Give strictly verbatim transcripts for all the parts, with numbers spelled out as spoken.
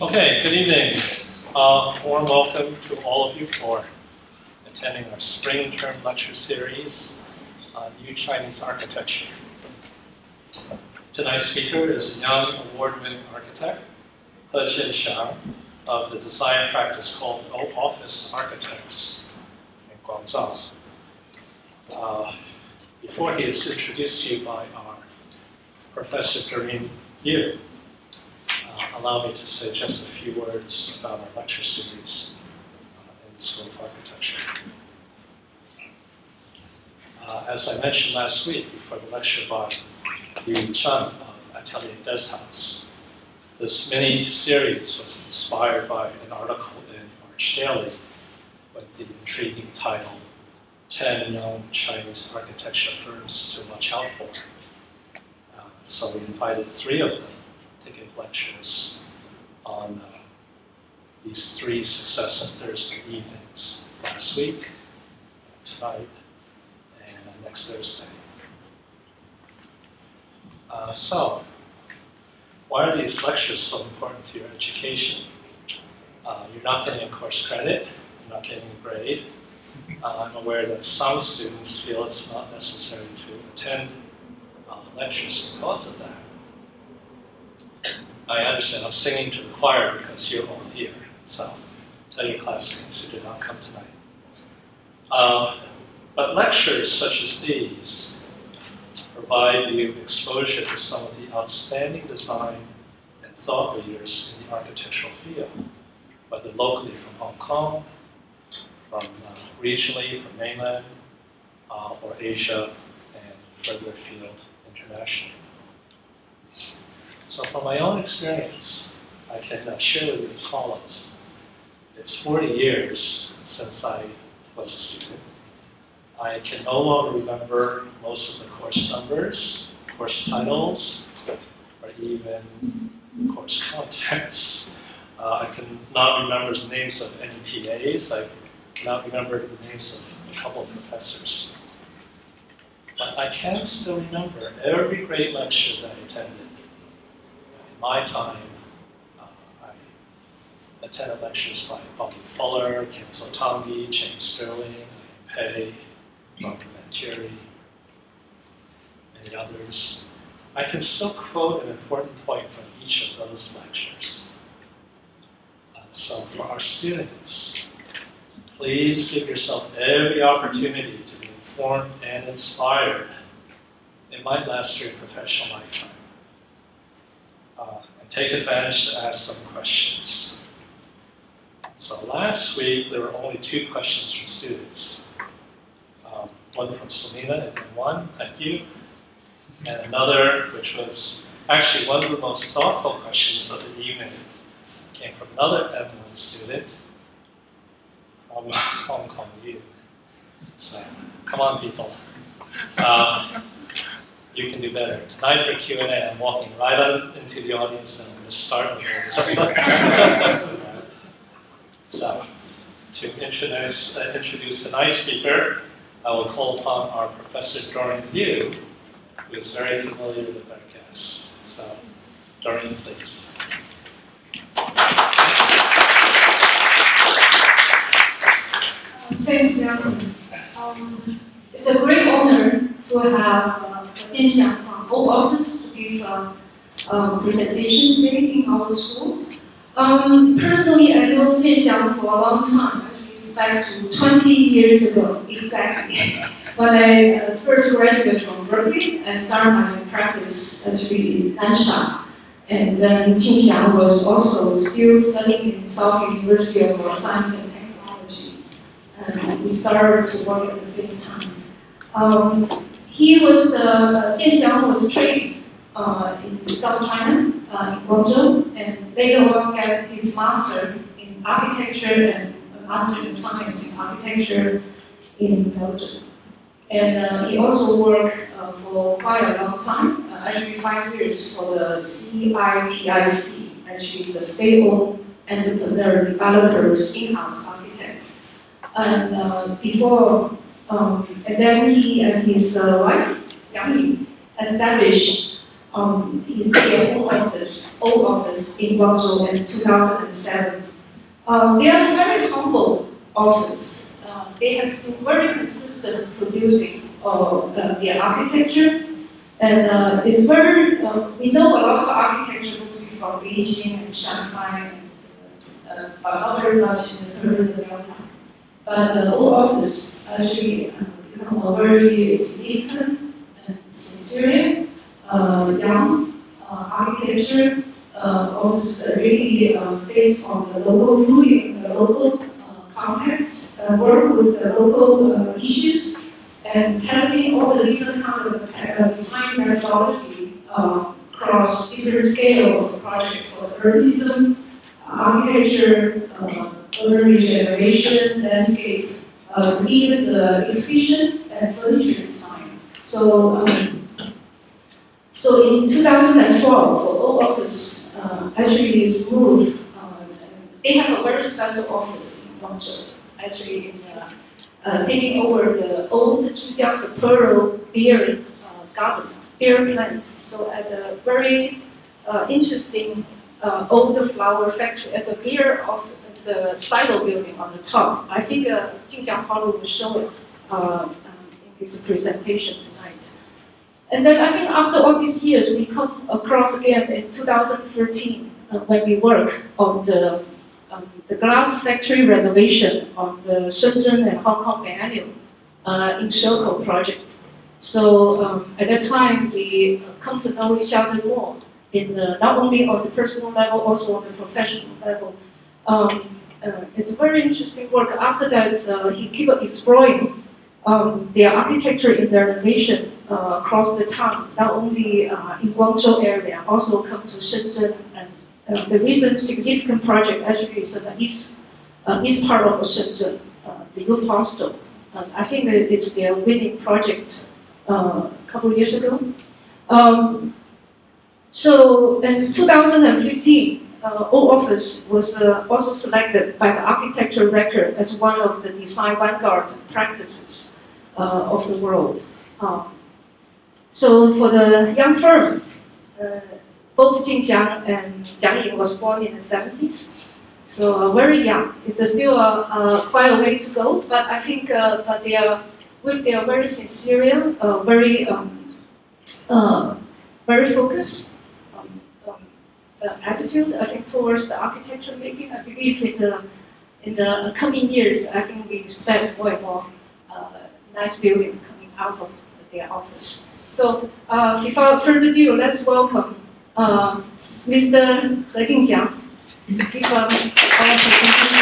Okay, good evening. Uh, warm welcome to all of you for attending our spring term lecture series on New Chinese Architecture. Tonight's speaker is young award-winning architect, He Jianxiang, of the design practice called Office Architects in Guangzhou. Uh, before he is introduced to you by our Professor Doreen Yu, uh, allow me to say just a few words about our lecture series uh, in the School of Architecture. Uh, as I mentioned last week before the lecture by Jianxiang of Atelier Des House, this mini-series was inspired by an article in March Daily with the intriguing title, ten Young Chinese Architecture Firms to Watch Out For. Uh, so we invited three of them to give lectures on uh, these three successive Thursday evenings last week, tonight, and uh, next Thursday. Uh, so, why are these lectures so important to your education? Uh, you're not getting a course credit, you're not getting a grade. Uh, I'm aware that some students feel it's not necessary to attend uh, lectures because of that. I understand I'm singing to the choir because you're all here, so tell your classmates who did not come tonight. Uh, but lectures such as these provide you exposure to some of the outstanding design and thought leaders in the architectural field, whether locally from Hong Kong, from uh, regionally from mainland, uh, or Asia, and further afield internationally. So from my own experience, I can uh, share with you as follows. It's forty years since I was a student. I can no longer remember most of the course numbers, course titles, or even course contents. Uh, I cannot remember the names of any T As. I cannot remember the names of a couple of professors. But I can still remember every great lecture that I attended. In my time, uh, I attended lectures by Bucky Fuller, Kenzo Tangi, James Sterling, Pei, Doctor Mantieri, many others. I can still quote an important point from each of those lectures. Uh, so for our students, please give yourself every opportunity to be informed and inspired. It might last your professional lifetime. Uh, and take advantage to ask some questions. So last week, there were only two questions from students. Um, one from Selena in M one, thank you. And another, which was actually one of the most thoughtful questions of the evening, came from another M one student from Hong Kong U. So, come on people. Uh, you can do better. Tonight for Q and A, I'm walking right up into the audience and I'm going to start with this. So, to introduce, uh, introduce tonight's speaker, I will call upon our Professor Doreen Yu, who is very familiar with our guests. So, Doreen, please. Thanks, Nelson. Um, it's a great honor to have uh, Jianxiang from our office to give a uh, presentation today in our school. Um, personally, I know Jianxiang for a long time. Actually, it's back to twenty years ago, exactly. When I uh, first graduated from Berkeley, I started my practice actually in Jianxiang. And then Jianxiang was also still studying in South University of Science and Technology. And we started to work at the same time. Um, he was, uh, Jianxiang was trained uh, in South China, uh, in Guangzhou, and later on got his master in architecture and a master in science in architecture in Belgium. And uh, he also worked uh, for quite a long time, uh, actually five years for the C I T I C. Actually, it's a state-owned entrepreneur developers in-house architect. And uh, before, um, and then he and his uh, wife, Jiang established um, his their own office, old office in Guangzhou in two thousand seven. Um, they are a very humble office. Uh, they have been very consistent producing uh, uh, their architecture, and uh, it's very. Uh, we know a lot of architecture mostly from Beijing and Shanghai, and, uh, but not very much in the Peru Delta. But the old office actually uh, become a very significant and sincere, uh, young uh, architecture. Uh, office really uh, based on the local ruling, the local uh, context, uh, work with the local uh, issues, and testing all the different kind of uh, design methodology uh, across different scale of the project for urbanism, architecture, uh, urban regeneration, landscape, uh, to even the exhibition and furniture design. So, um, so in two thousand twelve, for all office uh, actually is moved. Uh, they have a very special office in Guangzhou, actually in, uh, uh, taking over the old Jianxiang, the Pearl beer uh, garden, beer plant. So at a very uh, interesting uh, old flower factory at the beer of the silo building on the top. I think uh, Jianxiang probably will show it uh, um, in his presentation tonight. And then I think after all these years, we come across again in two thousand thirteen uh, when we work on the, um, the glass factory renovation on the Shenzhen and Hong Kong Biennial uh, in C U H K project. So um, at that time, we come to know each other more, in the, not only on the personal level, also on the professional level. Um, uh, it's a very interesting work. After that, uh, he keep exploring um, their architecture in their renovation uh, across the town, not only uh, in Guangzhou area, also come to Shenzhen. And uh, the recent significant project actually is in the east, uh, east part of Shenzhen, uh, the youth hostel. Um, I think it's their winning project uh, a couple of years ago. Um, so in two thousand fifteen, Uh, Old Office was uh, also selected by the Architecture Record as one of the design vanguard practices uh, of the world. Um, so for the young firm, uh, both Jianxiang and Jianxiang was born in the seventies, so uh, very young. It's uh, still uh, uh, quite a way to go, but I think uh, but they are, with their very sincere, uh, very um, uh, very focused. Uh, attitude, I think, towards the architecture making. I believe in the in the coming years, I think we expect more and more uh, nice building coming out of their office. So, uh, without further ado, let's welcome uh, Mister He Jianxiang to give um, our presentation.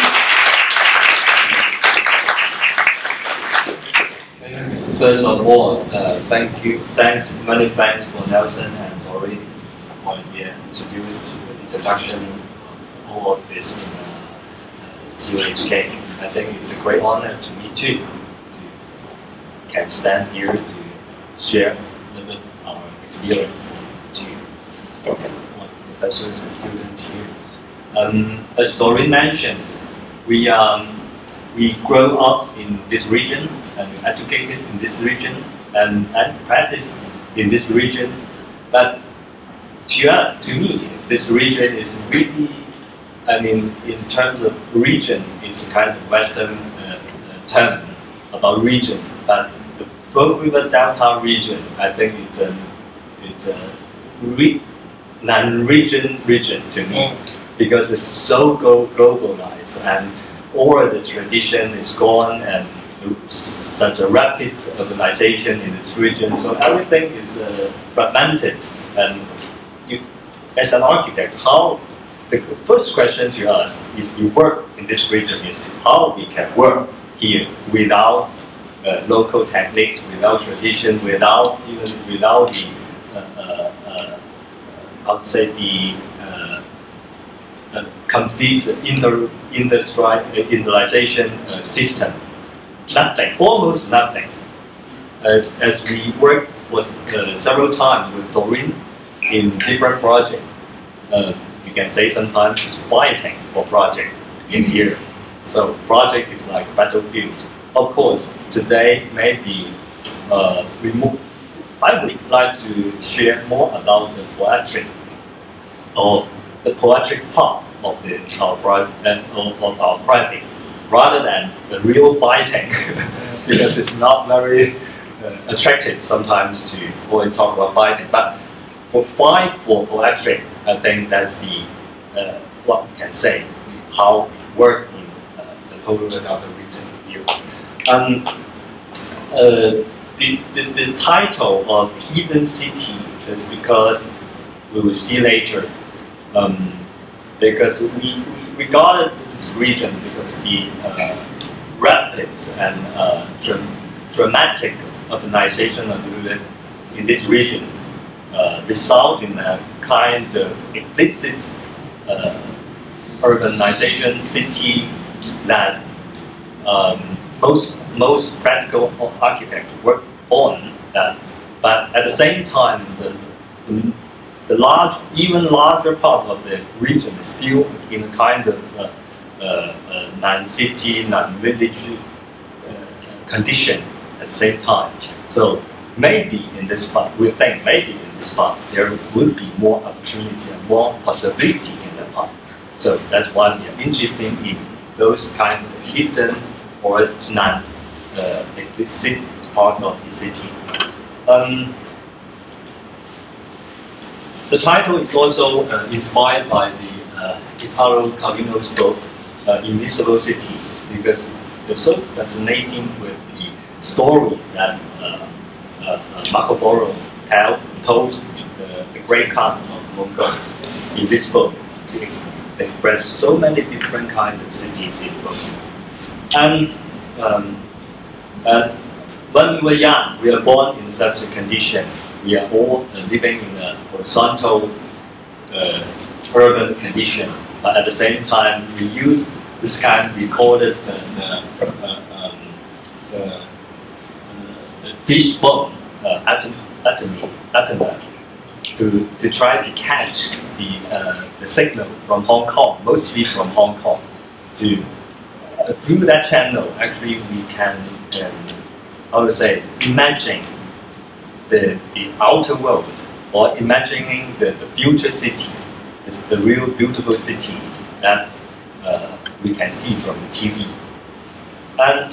First of all, uh, thank you, thanks, many thanks for Nelson and Doreen for yeah, introduce to the introduction of all of this in uh, C U H K. I think it's a great honor to me too, to can stand here to share a little bit our experience to professors and students here. Um, as Doreen mentioned, we um, we grow up in this region and educated in this region and, and practice in this region, but To, uh, to me, this region is really, I mean, in terms of region, it's a kind of Western uh, term about region. But the Pearl River Delta region, I think it's a, it's a re non-region region to me, because it's so globalized and all the tradition is gone and such a rapid urbanization in this region. So everything is uh, fragmented. And You, as an architect, how the first question to us, if you work in this region, is how we can work here without uh, local techniques, without tradition, without even without the, uh, uh, uh, I would say the uh, uh, complete inter industri industrialization uh, system. Nothing, almost nothing. Uh, as we worked was uh, several times with Doreen in different projects, uh, you can say sometimes it's fighting for project in here. So project is like battlefield. Of course, today maybe uh, we move I would like to share more about the poetry, or the poetic part of the our uh, of our practice, rather than the real fighting, because it's not very uh, attractive sometimes to always talk about fighting. But for fight for poetry, I think that's the uh, what we can say how we work in uh, the Polar Delta region here. Um, uh, the, the the title of Hidden City is because we will see later. Um, because we, we regarded this region because the uh, rapid and uh, dra dramatic urbanization of the, in this region uh, result in a kind of implicit uh, urbanization city that um, most most practical architects work on that, but at the same time the, the The large, even larger part of the region is still in a kind of uh, uh, uh, non-city, non-village uh, condition at the same time. So maybe in this part, we think maybe in this part there will be more opportunity and more possibility in that part. So that's why we are interested in those kinds of hidden or non-explicit uh, part of the city. Um, The title is also uh, inspired by the uh, Italo Calvino's book, uh, Invisible City, because they're so fascinating with the stories that uh, uh, Marco Polo tell, told the, the great Khan of Mongol in this book to ex express so many different kinds of cities in the book. And um, uh, when we were young, we were born in such a condition. We are all uh, living in a horizontal uh, urban condition, but at the same time we use this kind, we call it uh, the, uh, um, the, uh, fishbone uh, atom, atomy, atomy, to, to try to catch the, uh, the signal from Hong Kong, mostly from Hong Kong. To, uh, through that channel, actually we can, um, how to say, imagine The, the outer world, or imagining the, the future city is the real beautiful city that uh, we can see from the T V. And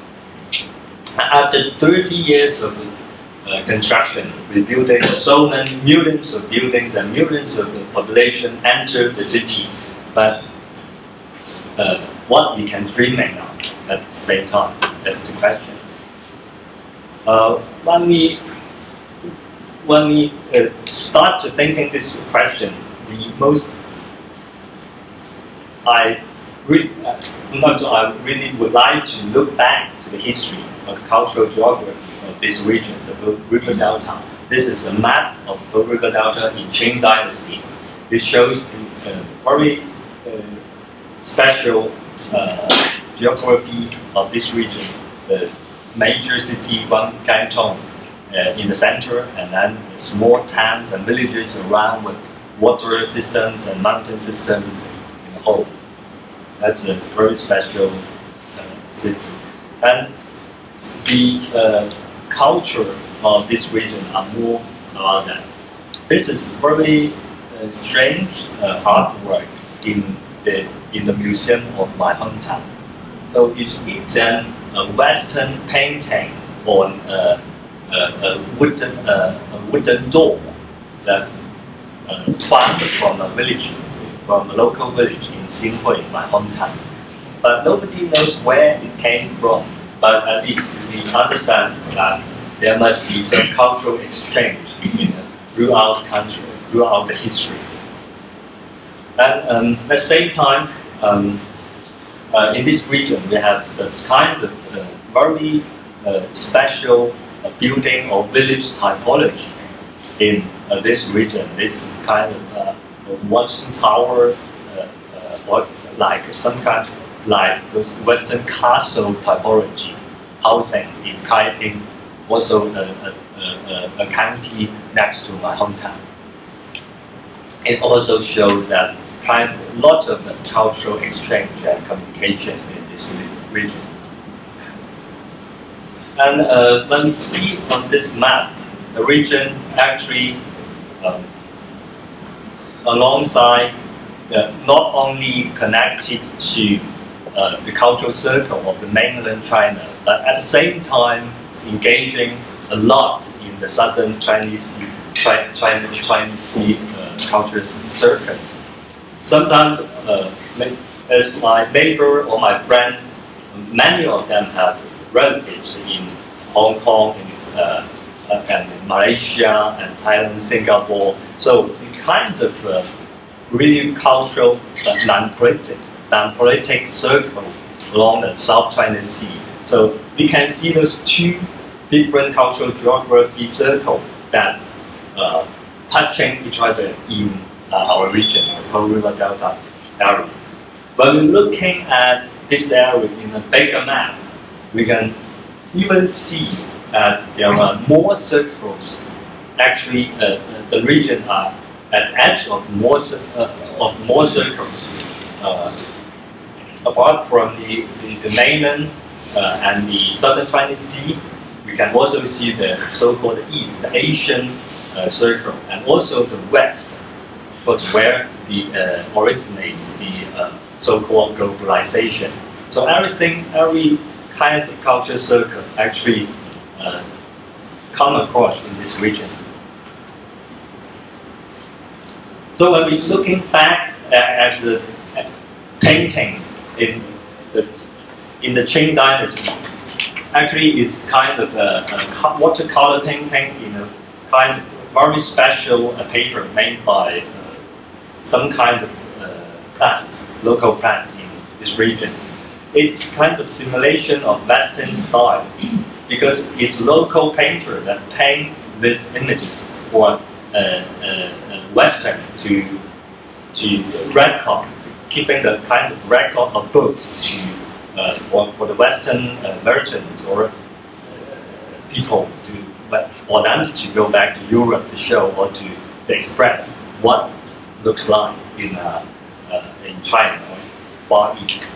after thirty years of uh, construction, we built so many millions of buildings and millions of the population enter the city. But uh, what we can dream about at the same time, that's the question. Uh, when we When we uh, start to thinking this question, the most I really, sometimes I really would like to look back to the history of the cultural geography of this region, the Pearl River Delta. This is a map of the Pearl River Delta in Qing Dynasty. It shows the uh, very uh, special uh, geography of this region. The major city, one Canton, Uh, in the center, and then small towns and villages around with water systems and mountain systems in the whole. That's a very special uh, city. And the uh, culture of this region are more about that. This is very uh, strange uh, artwork in the in the museum of my hometown. So it's, it's an, a Western painting on uh, Uh, a wooden uh, a wooden door that uh, found from a village, from a local village in Xinhui, my hometown. But nobody knows where it came from. But at least we understand that there must be some cultural exchange in, uh, throughout the country, throughout the history. And um, at the same time, um, uh, in this region, we have some kind of uh, very uh, special a building or village typology in uh, this region. This kind of uh, watching tower, uh, uh, or like some kind of like those Western castle typology, housing in Kaiping, also a, a, a, a county next to my hometown. It also shows that kind of a lot of the cultural exchange and communication in this region. And uh, when we see on this map, the region actually um, alongside uh, not only connected to uh, the cultural circle of the mainland China, but at the same time it's engaging a lot in the southern Chinese China, China, Chinese Sea uh, cultural circuit. Sometimes, uh, as my neighbor or my friend, many of them have relatives in Hong Kong, in, uh, and in Malaysia, and Thailand, Singapore. So the kind of uh, really cultural, uh, non-politic, non-politic circle along the South China Sea. So we can see those two different cultural geography circles that uh, touching each other in uh, our region, the Pearl River Delta area. When we're looking at this area in a bigger map, we can even see that there are more circles. Actually, uh, the region are at edge of more uh, of more circles. Uh, apart from the, the, the mainland uh, and the southern Chinese Sea, we can also see the so-called east, the Asian uh, circle, and also the west, because where the uh, originates the uh, so-called globalization. So everything, every kind of culture circle actually uh, come across in this region. So when we're looking back at, at the at painting in the in the Qing Dynasty, actually it's kind of a, a watercolor painting in a kind of very special uh, paper made by uh, some kind of uh, plant, local plant in this region. It's kind of simulation of Western style because it's local painter that paint these images for uh, uh, Western to to record, keeping the kind of record of books to uh, for, for the Western uh, merchants or uh, people to for them to go back to Europe to show or to, to express what looks like in uh, uh, in China or Far East.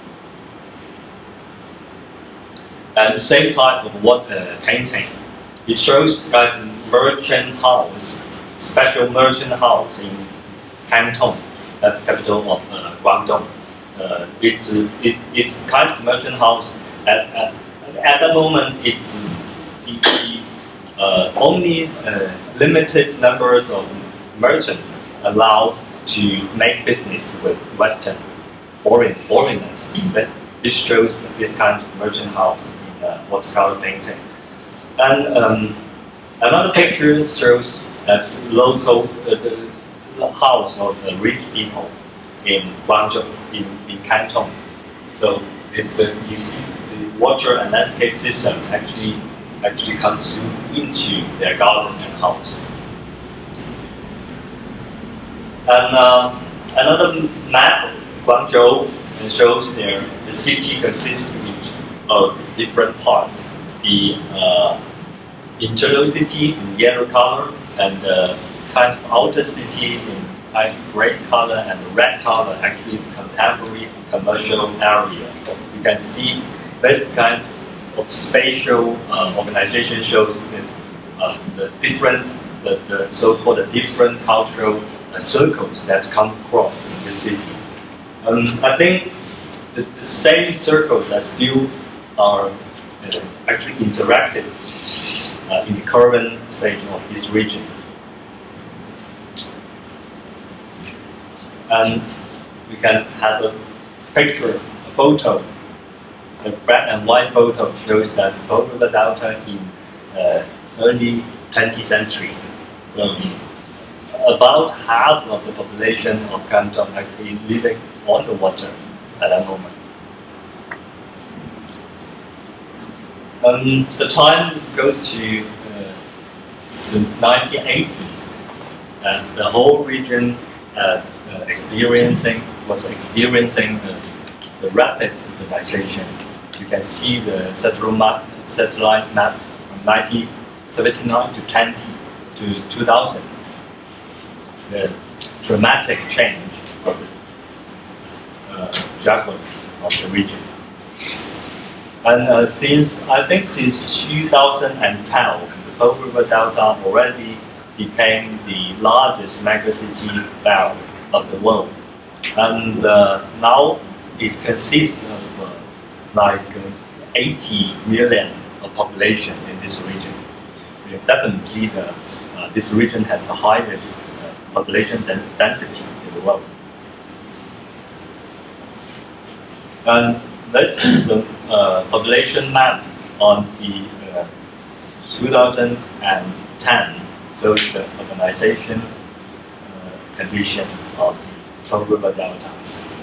And the same type of what uh, painting. It shows that merchant house, special merchant house in Canton, that's the capital of uh, Guangdong. Uh, it's it, it's kind of merchant house. At at, at the moment, it's the, the uh, only uh, limited numbers of merchants allowed to make business with Western foreign foreigners. But this shows this kind of merchant house in uh, watercolor painting. And um, another picture shows that local uh, the, the house of the rich people in Guangzhou, in, in Canton. So it's a, you see the water and landscape system actually actually comes into their garden and house. And uh, another map of Guangzhou shows there the city consists of different parts. The uh, internal city in yellow color, and the kind of outer city in kind of gray color and red color, actually the contemporary commercial area. You can see this kind of spatial uh, organization shows that uh, the different, the, the so-called different cultural uh, circles that come across in the city. Um, I think the, the same circles that still are uh, actually interactive uh, in the current stage of this region. And we can have a picture, a photo. The black and white photo shows that Pearl River Delta in uh, early twentieth century. So about half of the population of Canton actually living on the water at that moment. Um, the time goes to uh, the nineteen eighties, and the whole region uh, uh, experiencing was experiencing uh, the rapid urbanization. You can see the satellite map, satellite map from nineteen seventy-nine to twenty to two thousand. The dramatic change of the uh, geography of the region. And uh, since I think since two thousand twelve, Pearl River Delta already became the largest megacity belt of the world. And uh, now it consists of uh, like uh, eighty million of population in this region. Yeah, definitely, the, uh, this region has the highest uh, population den density in the world. And this is the uh, population map on the uh, two thousand ten. So it's the urbanization uh, condition of the Pearl River Delta.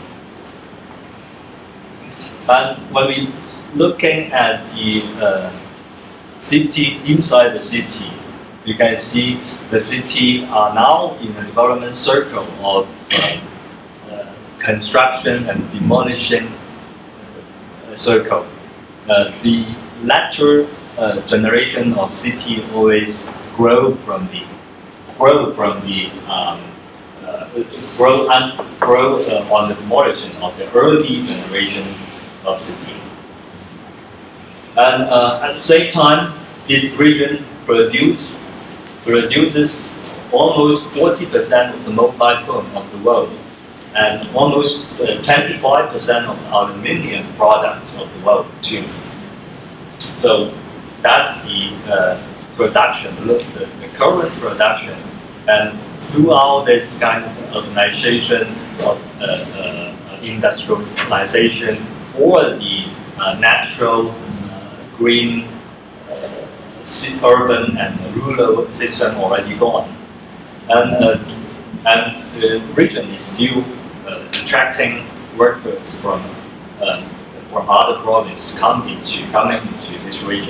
And when we looking at the uh, city, inside the city, you can see the city are now in a development circle of uh, uh, construction and demolition uh, circle. Uh, the latter uh, generation of city always grow from the grow from the um, uh, grow and grow uh, on the demolition of the early generation of city. And uh, at the same time, this region produce, produces almost forty percent of the mobile phone of the world, and almost twenty-five percent of the aluminium products of the world too. So that's the uh, production, look, the, the current production. And throughout this kind of urbanization, of uh, uh, industrialization, or the uh, natural green uh, urban and rural system already gone, and uh, and the region is still uh, attracting workers from uh, from other provinces coming into coming into this region.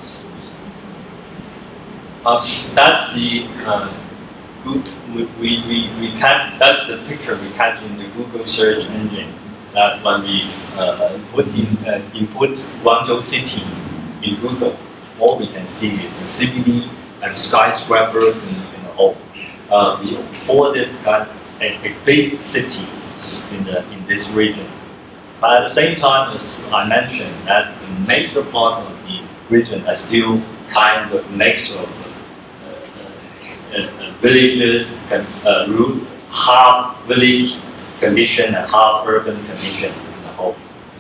Uh, that's the uh, good, we we we can that's the picture we catch in the Google search engine. That when we uh, put in uh, input Guangzhou city in Google, all we can see is a C B D and skyscrapers in, in the whole. Uh, we call this kind of a, a big city in the in this region. But at the same time, as I mentioned, that the major part of the region are still kind of mix of uh, uh, uh, villages, uh, root, half village condition and half urban condition in the whole.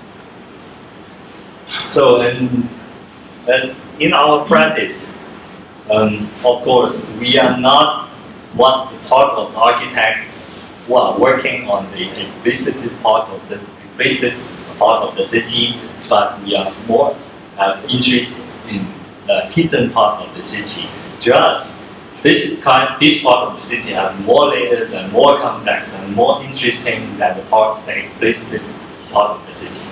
So, in, and in our practice, um, of course, we are not one part of architect who are working on the implicit part of the implicit part of the city, but we are more uh, interested in the hidden part of the city. To us, this kind, this part of the city have more layers and more complex and more interesting than the part, the implicit part of the city.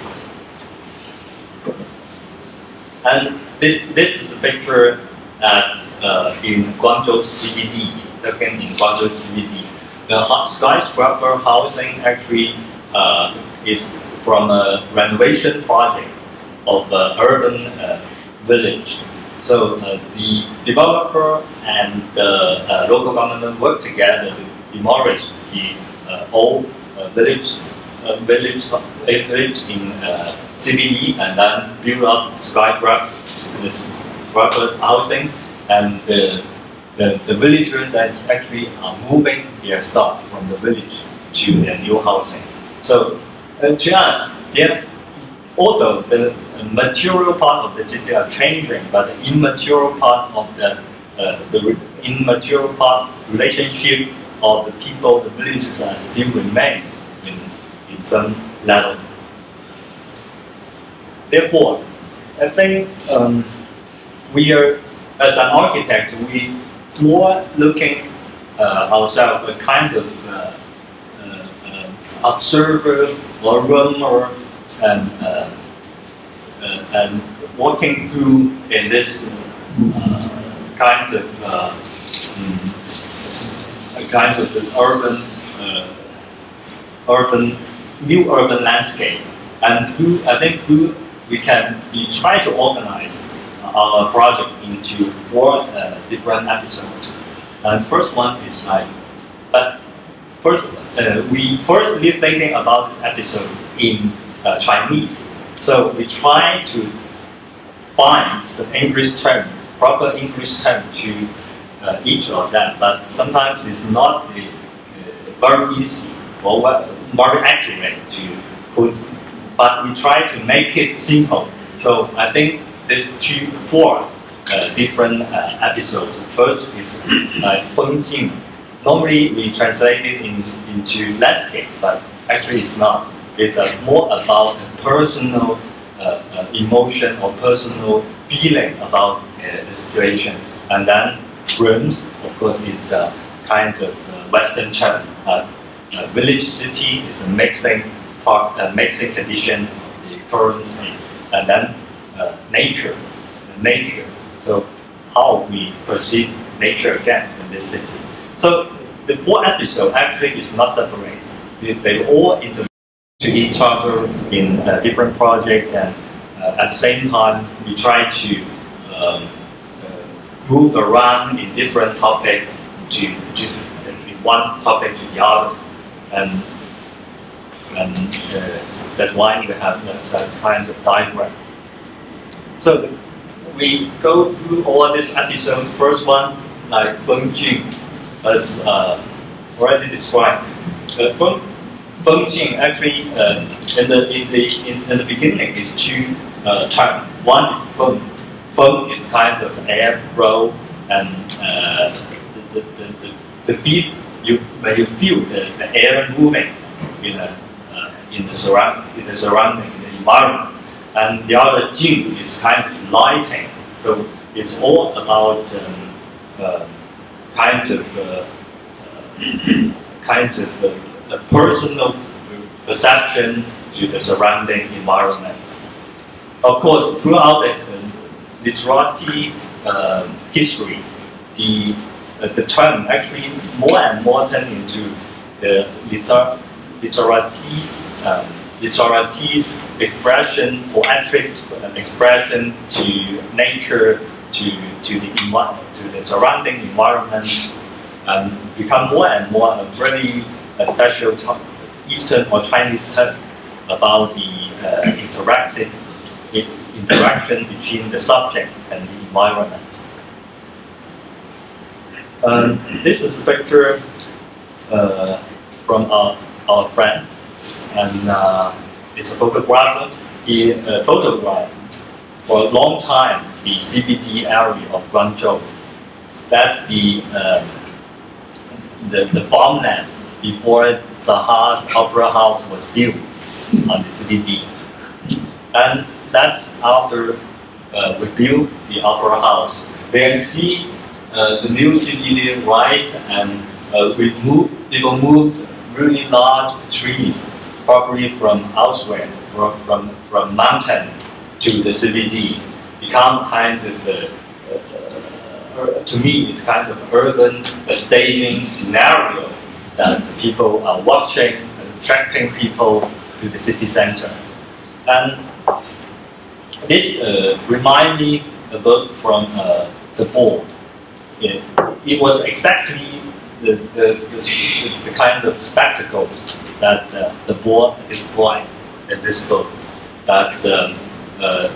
And this this is a picture that uh, in Guangzhou C B D, looking in Guangzhou C B D. The skyscraper housing actually uh, is from a renovation project of an urban uh, village. So uh, the developer and the uh, local government work together to demolish the uh, old uh, village, uh, village, uh, village in uh, C B D, and then build up skyscrapers housing, and the, the the villagers that actually are moving their stuff from the village to their new housing. So uh, to us, yeah, although the material part of the city are changing, but the immaterial part of the uh, the immaterial part relationship of the people, the villages are still remain in in some level. Therefore, I think um, we are, as an architect, we more looking uh, ourselves a kind of uh, uh, uh, observer or roamer, and uh, uh, and walking through in this uh, kind of uh, a kind of an urban, uh, urban, new urban landscape, and through I think through we can we try to organize our project into four uh, different episodes. And first one is like, but first uh, we firstly thinking about this episode in uh, Chinese. So we try to find the English term proper English term to uh, each of them, but sometimes it's not the, uh, very easy or very accurate to put, but we try to make it simple. So I think there's two, four uh, different uh, episodes. First is uh, Fengjing. Normally we translate it in, into landscape, but actually it's not. It's uh, more about personal uh, uh, emotion or personal feeling about uh, the situation. And then rooms, of course, it's a kind of uh, Western term. Uh, uh, village city is a mixing part, uh, mixing condition of the currency. And then uh, nature, nature. So how we perceive nature again in this city. So the four episodes actually is not separate. They, they all interlink to each other in uh, different projects, and uh, at the same time we try to um, uh, move around in different topics to, to in one topic to the other, and and uh, that's why we have that kind of diagram. So the, we go through all these episodes. First one, like Fengjing, as uh, already described. Uh, Feng, Fengjing actually uh, in the in the in, in the beginning is two uh, terms. One is Feng. Feng is kind of air flow, and uh, the, the, the, the feel you when you feel the, the air moving in a uh, in the surround in the surrounding in the environment. And the other Jing is kind of lighting. So it's all about um, uh, kind of uh, uh, kind of uh, a personal perception to the surrounding environment. Of course, throughout the uh, literati uh, history, the uh, the term actually more and more turn into the liter literatis um, literatis expression, poetic expression to nature, to to the to the surrounding environment, and become more and more a very a special Eastern or Chinese term about the uh, interactive interaction between the subject and the environment. Um, this is a picture uh, from our, our friend, and uh, it's a photographer. He uh, photographed for a long time the C B D area of Guangzhou. That's the uh, the, the farmland before Zaha's Opera House was built on the C B D. And that's after uh, we built the Opera House. We can see uh, the new C B D rise, and uh, we moved, people moved really large trees, probably from elsewhere, from, from, from mountain to the C B D. Become kind of, uh, uh, to me, it's kind of urban uh, staging scenario that people are watching and attracting people to the city center. And this uh, reminds me a bit from uh, the board. It, it was exactly the, the, the, the kind of spectacle that uh, the board displayed in this book. That um, uh,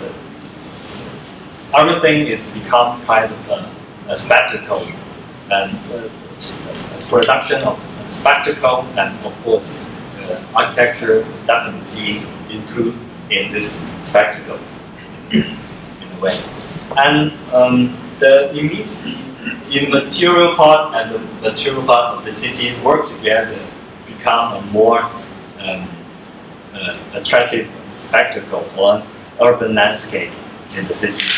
everything is become kind of a, a spectacle, and uh, production of spectacle, and of course uh, architecture is definitely included in this spectacle in a way. And um, the immaterial part and the material part of the city work together, become a more um, uh, attractive spectacle or urban landscape in the city.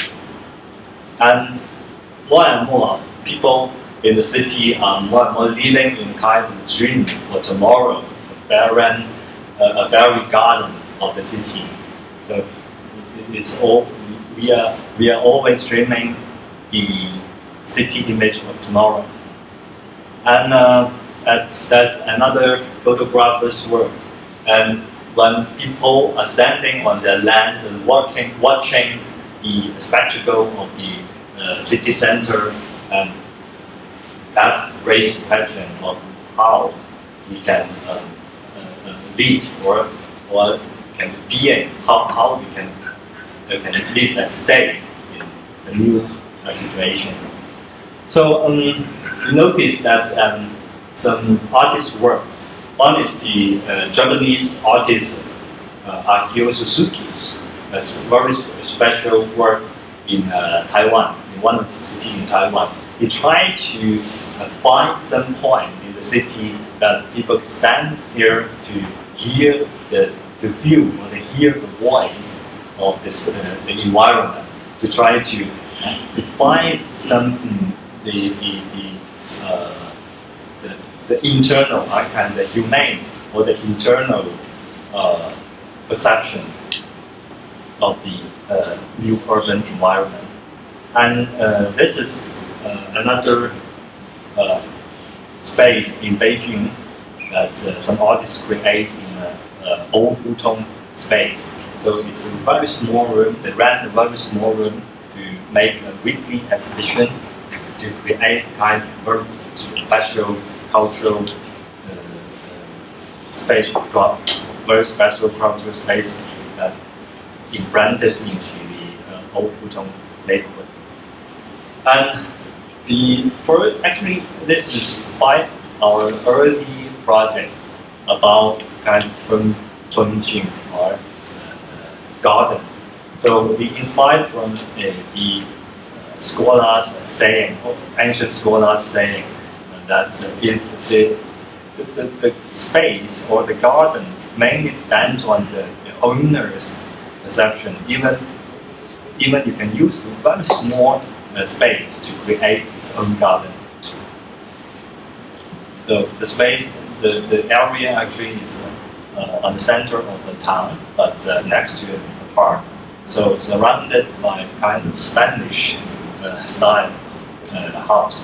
And more and more people in the city are more and more living in kind of dream for tomorrow, a barren, uh, a very garden of the city. So it's all we are we are always dreaming the city image of tomorrow, and uh, that's that's another photographer's work. And when people are standing on their land and walking, watching the spectacle of the uh, city center, and that's raised the question of how we can um, uh, uh, live or or can be, how how we can uh, can live and stay in the new uh, situation. So um, you notice that um, some artists' work. One is the uh, Japanese artist uh, Akio Suzuki's a very special work in uh, Taiwan, in one of the cities in Taiwan. He tried to uh, find some point in the city that people stand here to hear the, to feel or to hear the voice of this, uh, the environment, to try to, uh, to find some um, the, the, the, uh, the, the internal, uh, kind of the humane or the internal uh, perception of the uh, new urban environment. And uh, this is uh, another uh, space in Beijing that uh, some artists create in an uh, old Hutong space. So it's a very small room, they rent a very small room to make a weekly exhibition, to create kind of very special cultural uh, uh, space, very special cultural space that implanted into the uh, old Hutong neighborhood. And the first, actually, this is quite our early project about kind of from Chongqing or uh, garden. So we inspired from uh, the uh, scholars saying, ancient scholars saying uh, that uh, if the, the, the space or the garden mainly depends on the, the owner's perception. Even, even you can use a very small uh, space to create its own garden. So the space, the, the area actually is uh, on the center of the town, but uh, next to a park. So surrounded by kind of Spanish uh, style uh, house.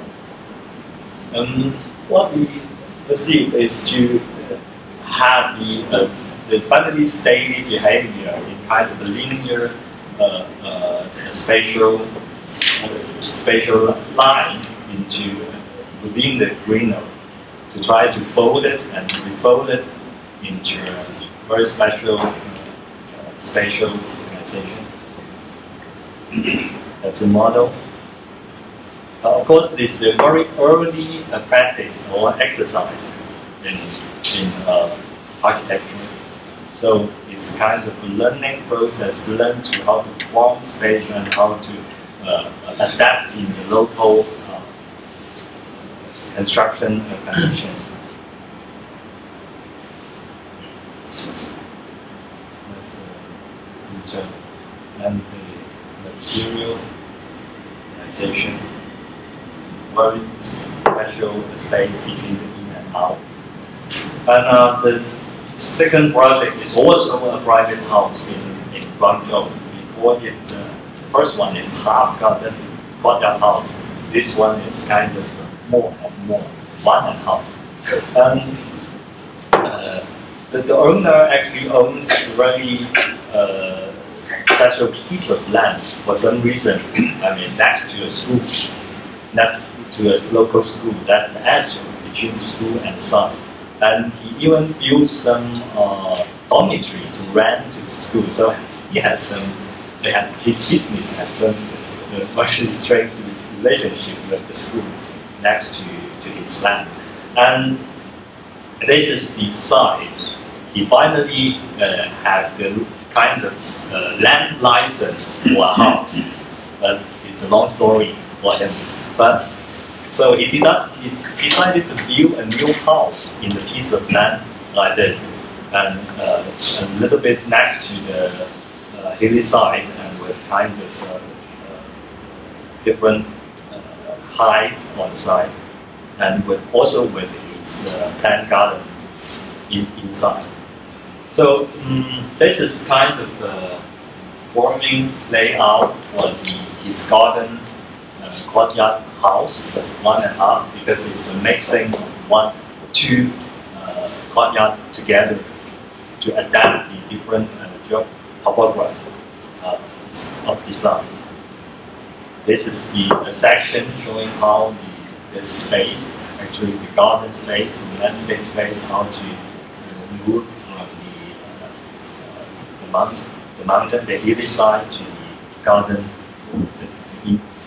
Um, what we perceive is to have the uh, the family's daily behavior in kind of a linear uh, uh, spatial uh, spatial line into uh, within the greenery, to try to fold it and to refold it into a very special uh, uh, spatial organization. That's a model. Uh, of course, this is a very early uh, practice or exercise in in uh, architecture. So it's kind of a learning process, learn to how to form space and how to uh, adapt in the local uh, construction condition. But, uh, and the material organization, very special space between the in and out. And uh, the second project is also a private house in, in Guangzhou. We call it, uh, the first one is half garden courtyard house. This one is kind of more and more, one and a half. Um, uh, the, the owner actually owns a very uh, special piece of land for some reason. I mean, next to a school, not to a local school. That's the edge between the school and the site. And he even built some uh, dormitory to rent to the school. So he has some, they have, his business has some uh, very strange relationship with the school next to, to his land. And this is the site. He finally uh, had the kind of uh, land license for a house. But it's a long story for him. But so he did not, he decided to build a new house in a piece of land like this, and uh, a little bit next to the uh, hilly side, and with kind of uh, uh, different uh, height on the side, and with also with its uh, plant garden in, inside. So um, this is kind of the forming layout for the, his garden uh, courtyard house, one and a half, because it's a mixing one, two uh, courtyard together to adapt the different uh, topography uh, of the site. This is the uh, section showing how the, this space, actually the garden space, the landscape space, how to uh, move from the, uh, uh, the, mountain, the mountain, the hilly side to the garden, the, the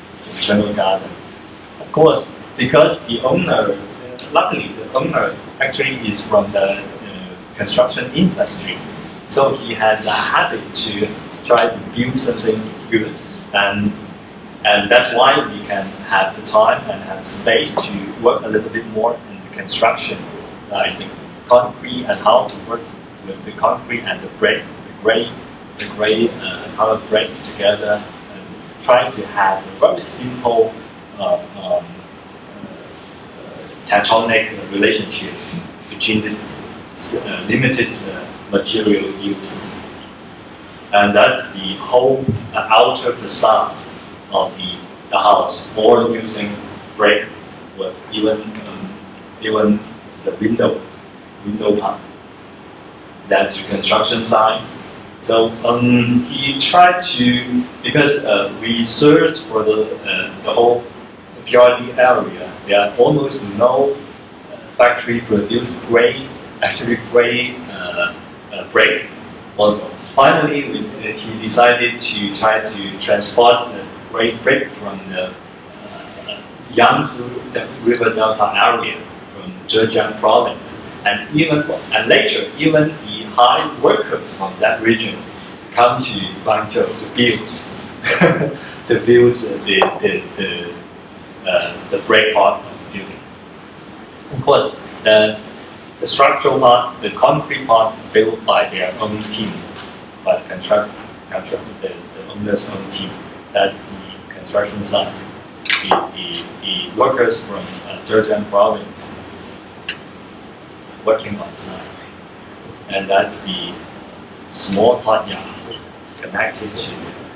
internal garden. Of course, because the owner, luckily the owner actually is from the uh, construction industry, so he has the habit to try to build something good, and and that's why we can have the time and have space to work a little bit more in the construction, like the concrete and how to work with the concrete and the brick, the gray, the gray uh, color brick together, and try to have a very simple uh, um, uh, tectonic relationship between this uh, limited uh, material use. And that's the whole uh, outer facade of the, the house, or using brick, with even um, even the window, window part. That's the construction side. So um, he tried to, because uh, we searched for the uh, the whole P R D area. There are almost no uh, factory produced gray, actually gray uh, uh, bricks. Although finally, we, uh, he decided to try to transport the gray brick from the uh, Yangtze the River Delta area from Zhejiang province, and even and later even the high workers from that region come to Guangzhou to build to build the the the, uh, the brick part of the building. Of course, the the structural part, the concrete part, built by their own team, by the contract, contract the, the owner's own team. That's the construction side. The, the, the workers from uh, Zhejiang province working on site. And that's the small courtyard connected to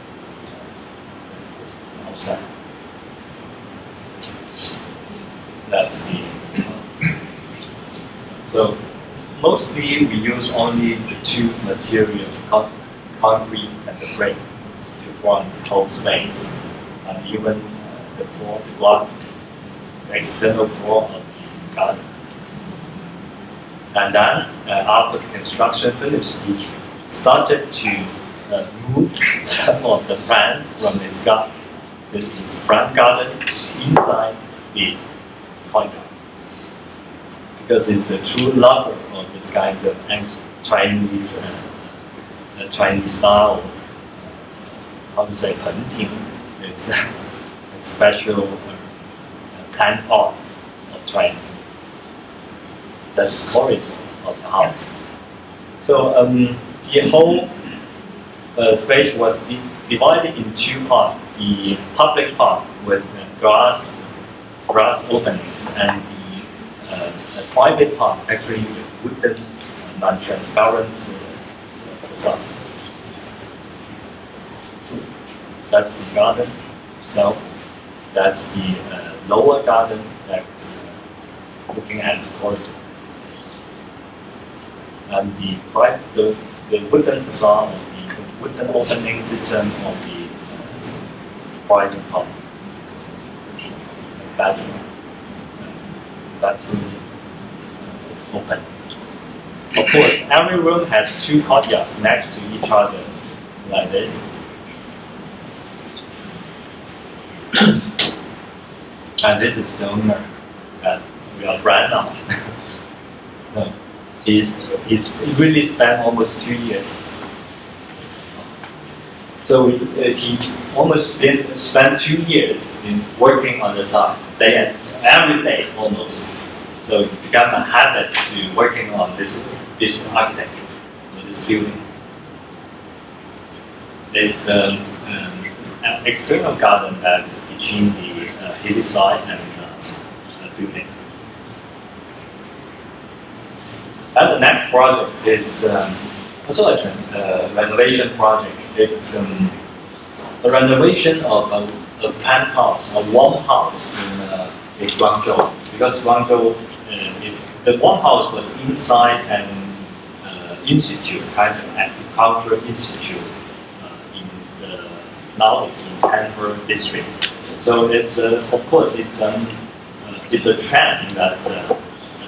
the outside. That's the so mostly we use only the two materials, con concrete and the brick, to form the whole space. And even uh, the floor, the block, the external floor of the garden. And then, uh, after the construction finished, we started to uh, move some of the plants from this garden, this front garden, inside the courtyard. Because he's a true lover of this kind of Chinese, uh, uh, Chinese style, uh, how to say, painting. It's a special uh, plant art of China. That's the corridor of the house. So um, the whole uh, space was di divided in two parts: the public part with uh, glass, glass openings, and Uh, a private part actually with wooden, uh, non-transparent uh, facade. That's the garden. So that's the uh, lower garden that's uh, looking at the corridor. And the, the, the wooden facade, the wooden opening system of the uh, private part, bedroom. Bedroom uh, open. Of course, every room has two courtyards next to each other, like this. And this is the owner that we are right now. No, he's, he's he really spent almost two years. So we, uh, he almost did spend two years in working on the site, day and every day almost. So it became a habit to working on this this architecture, this building. There's the um, external garden that between the uh, hillside and uh, the building. And the next project is um, also a uh, renovation project. It's um, a renovation of a, a penthouse, a warm house in, uh, in Guangzhou. Because Guangzhou, uh, if the warm house was inside an uh, institute, kind of agricultural institute, uh, in the, now it's in Hanford district. So it's uh, of course it's um, uh, it's a trend that uh, uh,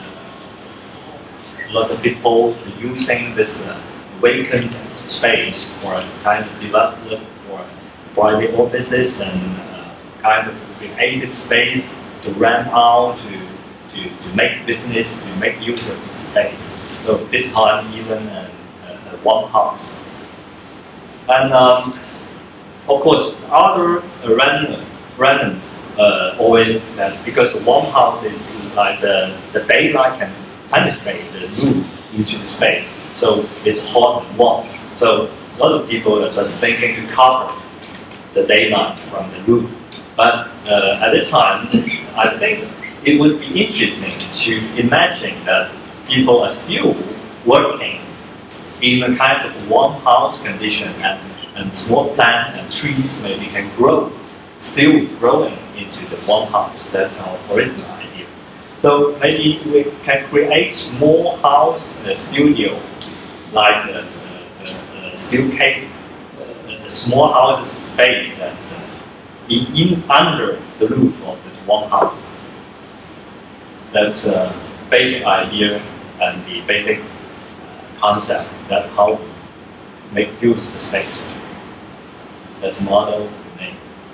a lot of people are using this uh, vacant space for kind of development for private offices and uh, kind of creative space to rent out, to, to, to make business, to make use of this space. So this time even a, a, a warm house. And um, of course, other rent, rent uh, always, uh, because a warm house is like the, the daylight can penetrate the room into the space. So it's hot and warm. So a lot of people are just thinking to cover the daylight from the roof. But uh, at this time, I think it would be interesting to imagine that people are still working in a kind of warm house condition, and, and small plants and trees maybe can grow, still growing into the warm house. That's our original idea. So maybe we can create small house, a studio, like a, a, a steel cake, a, a small house space that uh, in, in under the roof of the warm house. That's a basic idea and the basic concept that how we make use the space. That's model name.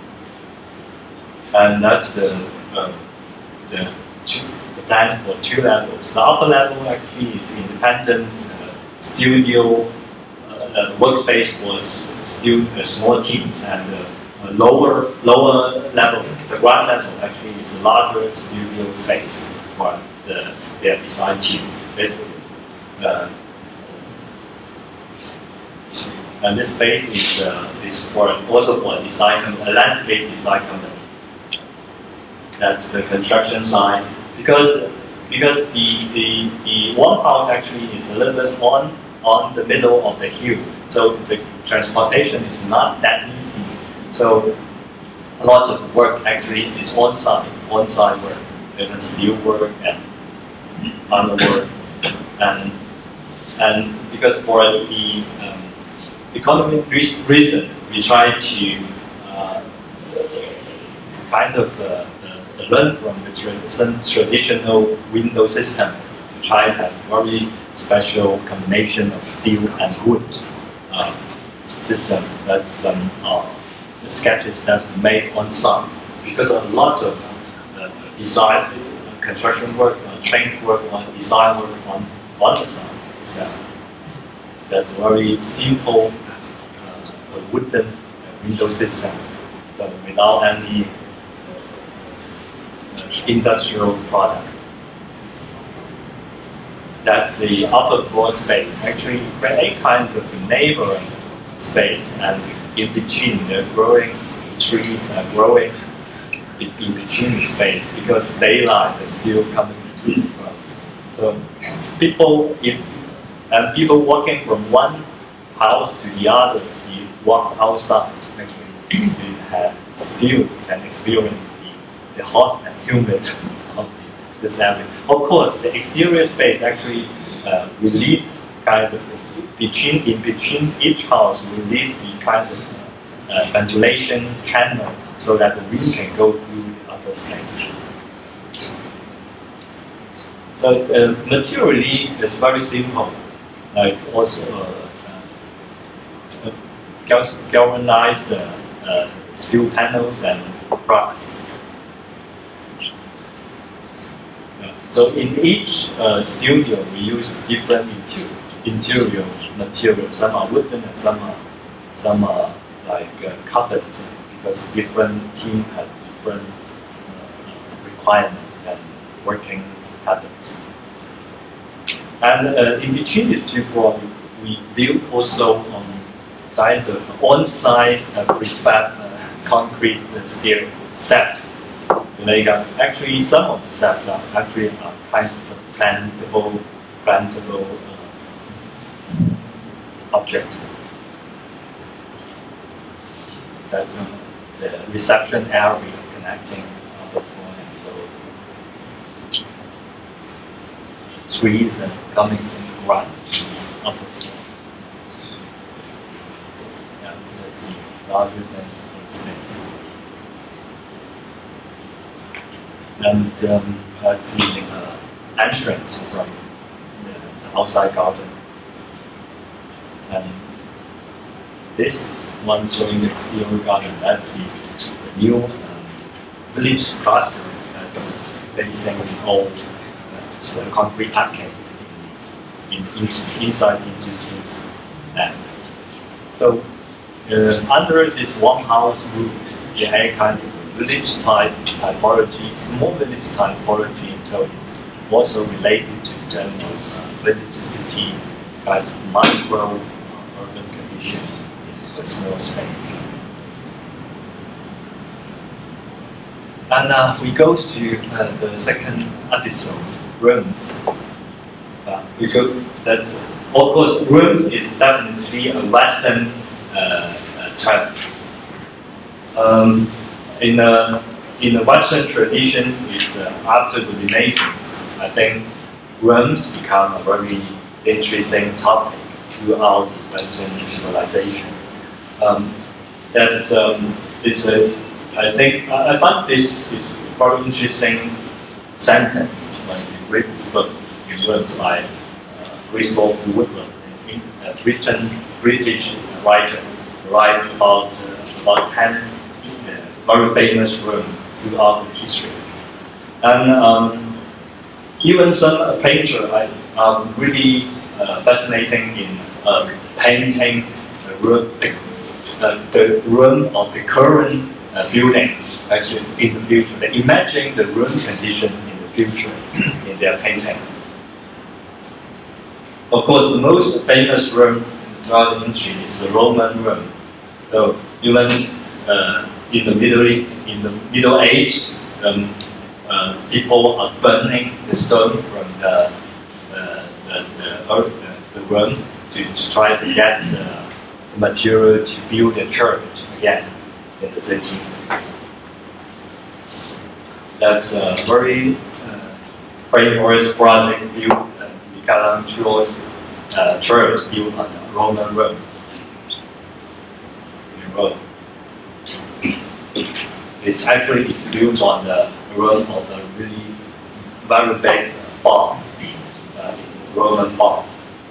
And that's the uh, the, two, the plan for two levels. The upper level actually is independent uh, studio. Uh, the workspace was still uh, small teams, and uh, a lower lower level, the ground level actually is a larger studio space for the, their design team. It, uh, and this space is uh, is for also for a design, a landscape design company. That's the construction side, because because the the the warm house actually is a little bit on on the middle of the hill, so the transportation is not that easy. So a lot of work actually is on site, on site work, even steel work and other work, and and because for the um, economic reason, we try to uh, kind of uh, uh, learn from the tra some traditional window system to try to have very special combination of steel and wood uh, system. That's some uh, sketches that we made on site, because a lot of uh, design, uh, construction work, uh, train work, on design work on on the site. So that's a very simple uh, wooden window system, so without any uh, industrial product. That's the upper floor space. Actually, create kind of neighboring space, and in between the growing trees are growing in between the space, because daylight is still coming through. So people, if and people walking from one house to the other, you walk outside, actually you have still can experience the, the hot and humid of the, this area. Of course, the exterior space actually uh, will lead kind of between in between each house will lead the kind of uh, uh, ventilation channel, so that the wind can go through the upper space. So it, uh, materially, it's very simple. Like also uh, uh, gal galvanized uh, uh, steel panels and brass. So in each uh, studio, we use different interior, interior materials. Some are wooden and some are some are like uh, carpet, because different team have different uh, requirements and working patterns. And uh, in between these two floors, we built also um, kind of on-site uh, prefab uh, concrete uh, stair steps. Like, uh, actually, some of the steps are actually uh, kind of a plantable, plantable uh, object. That's uh, the reception area connecting upper floor and lower floor. Trees uh, coming from the ground to the upper floor. Yeah, that's larger than the space. And um, that's the uh, entrance from the, the outside garden. And this one showing the exterior garden, that's the, the new um, village cluster that's facing the old uh, concrete arcade in, in, inside Jianxiang land. So uh, under this one house roof, you have a kind of village type typology, small village typology, so it's also related to the general uh, village city kind of micro uh, urban condition in a small space. And uh, we go to uh, the second episode, rooms. Uh, we go, that's, of course, rooms is definitely a Western uh, uh, term. Um, in, the, in the Western tradition, it's uh, after the Renaissance, I think rooms become a very interesting topic throughout Western civilization. Um, that's, um, it's a, I think, I, I find this is a very interesting sentence when you read this book in words by uh, Christopher Woodward, a uh, Britain, British writer, writes about, uh, about ten uh, very famous rooms throughout history. And um, even some painter are um, really uh, fascinating in uh, painting the room, the, uh, the room of the current uh, building actually in the future. They imagine the room condition in the future in their painting. Of course, the most famous room throughout the history is the Roman room. So even uh, in the Middle in the Middle Age, um, uh, people are burning the stone from the uh, the, the, earth, the, the room to, to try to get uh, the material to build a church again in the city. That's a very uh, famous project built uh, Michelangelo's uh, church built on the Roman road. Road. It's actually it's built on the road of a really very big barn, uh, Roman barn.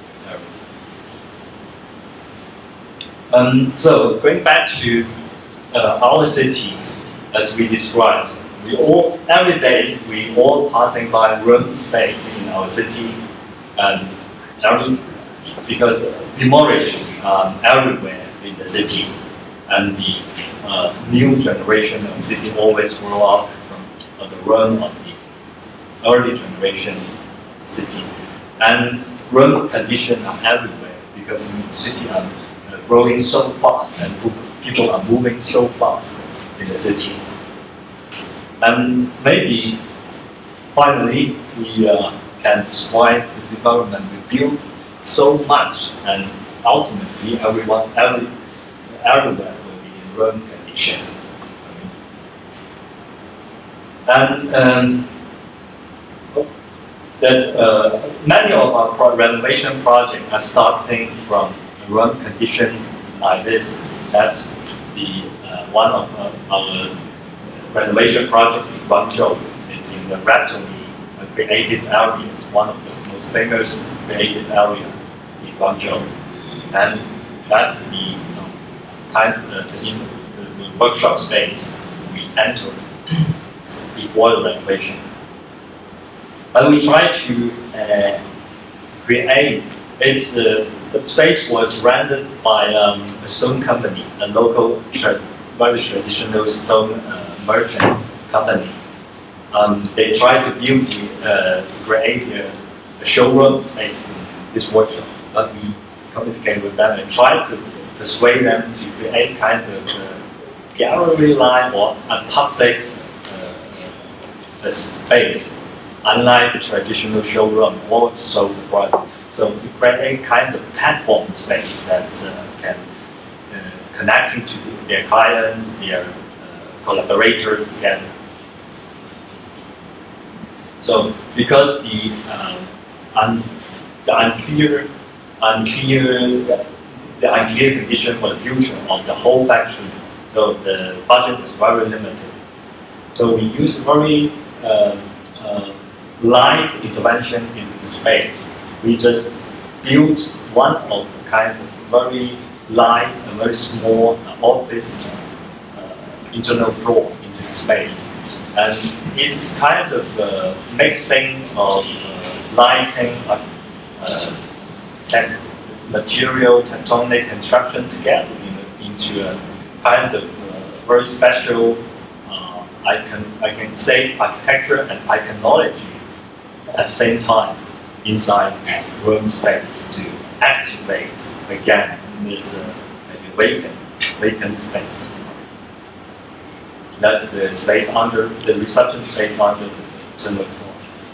Um, so going back to uh, our city, as we described, we all every day we all passing by room space in our city, and every, because demolition um, everywhere in the city, and the uh, new generation of city always grow up from uh, the run of the early generation city, and room conditions are everywhere because the city are uh, growing so fast and people are moving so fast in the city. And maybe finally we uh, can describe the development. We build so much, and ultimately everyone, every, everywhere will be in room condition. And um, that uh, many of our pro renovation projects are starting from a room condition like this. That's the uh, one of uh, our renovation project in Guangzhou. It's in the rapidly creative area. It's one of the most famous creative area in Guangzhou. And that's the um, kind of the, the, the workshop space we entered before the renovation. But we try to uh, create, it's, uh, the space was rented by um, a stone company, a local, tra very traditional stone uh, merchant company. Um, they tried to build, uh, to create a, a showroom space in this workshop, but we communicated with them and tried to persuade them to create kind of uh, gallery line or a public uh, space, unlike the traditional showroom or so the product. So we create a kind of platform space that uh, can uh, connect to their clients, their collaborators together. So because the um, un, the unclear, unclear, the unclear condition for the future of the whole factory, so the budget was very limited. So we use very uh, uh, light intervention into the space. We just built one of the kind of very light and very small office internal floor into space. and it's kind of a mixing of uh, lighting, uh, uh, tech, material, tectonic construction together in, into a kind of uh, very special, uh, I can I can say architecture and iconology at the same time inside this room space to activate again this uh, vacant vacant space. That's the space under the reception space under the terminal floor.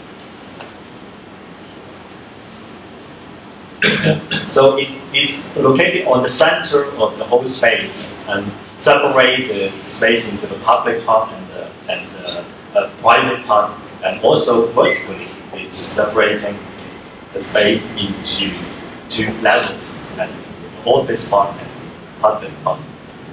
So it, it's located on the center of the whole space and separate the space into the public part and the, and the uh, private part, and also vertically it's separating the space into two levels, and office part and public part.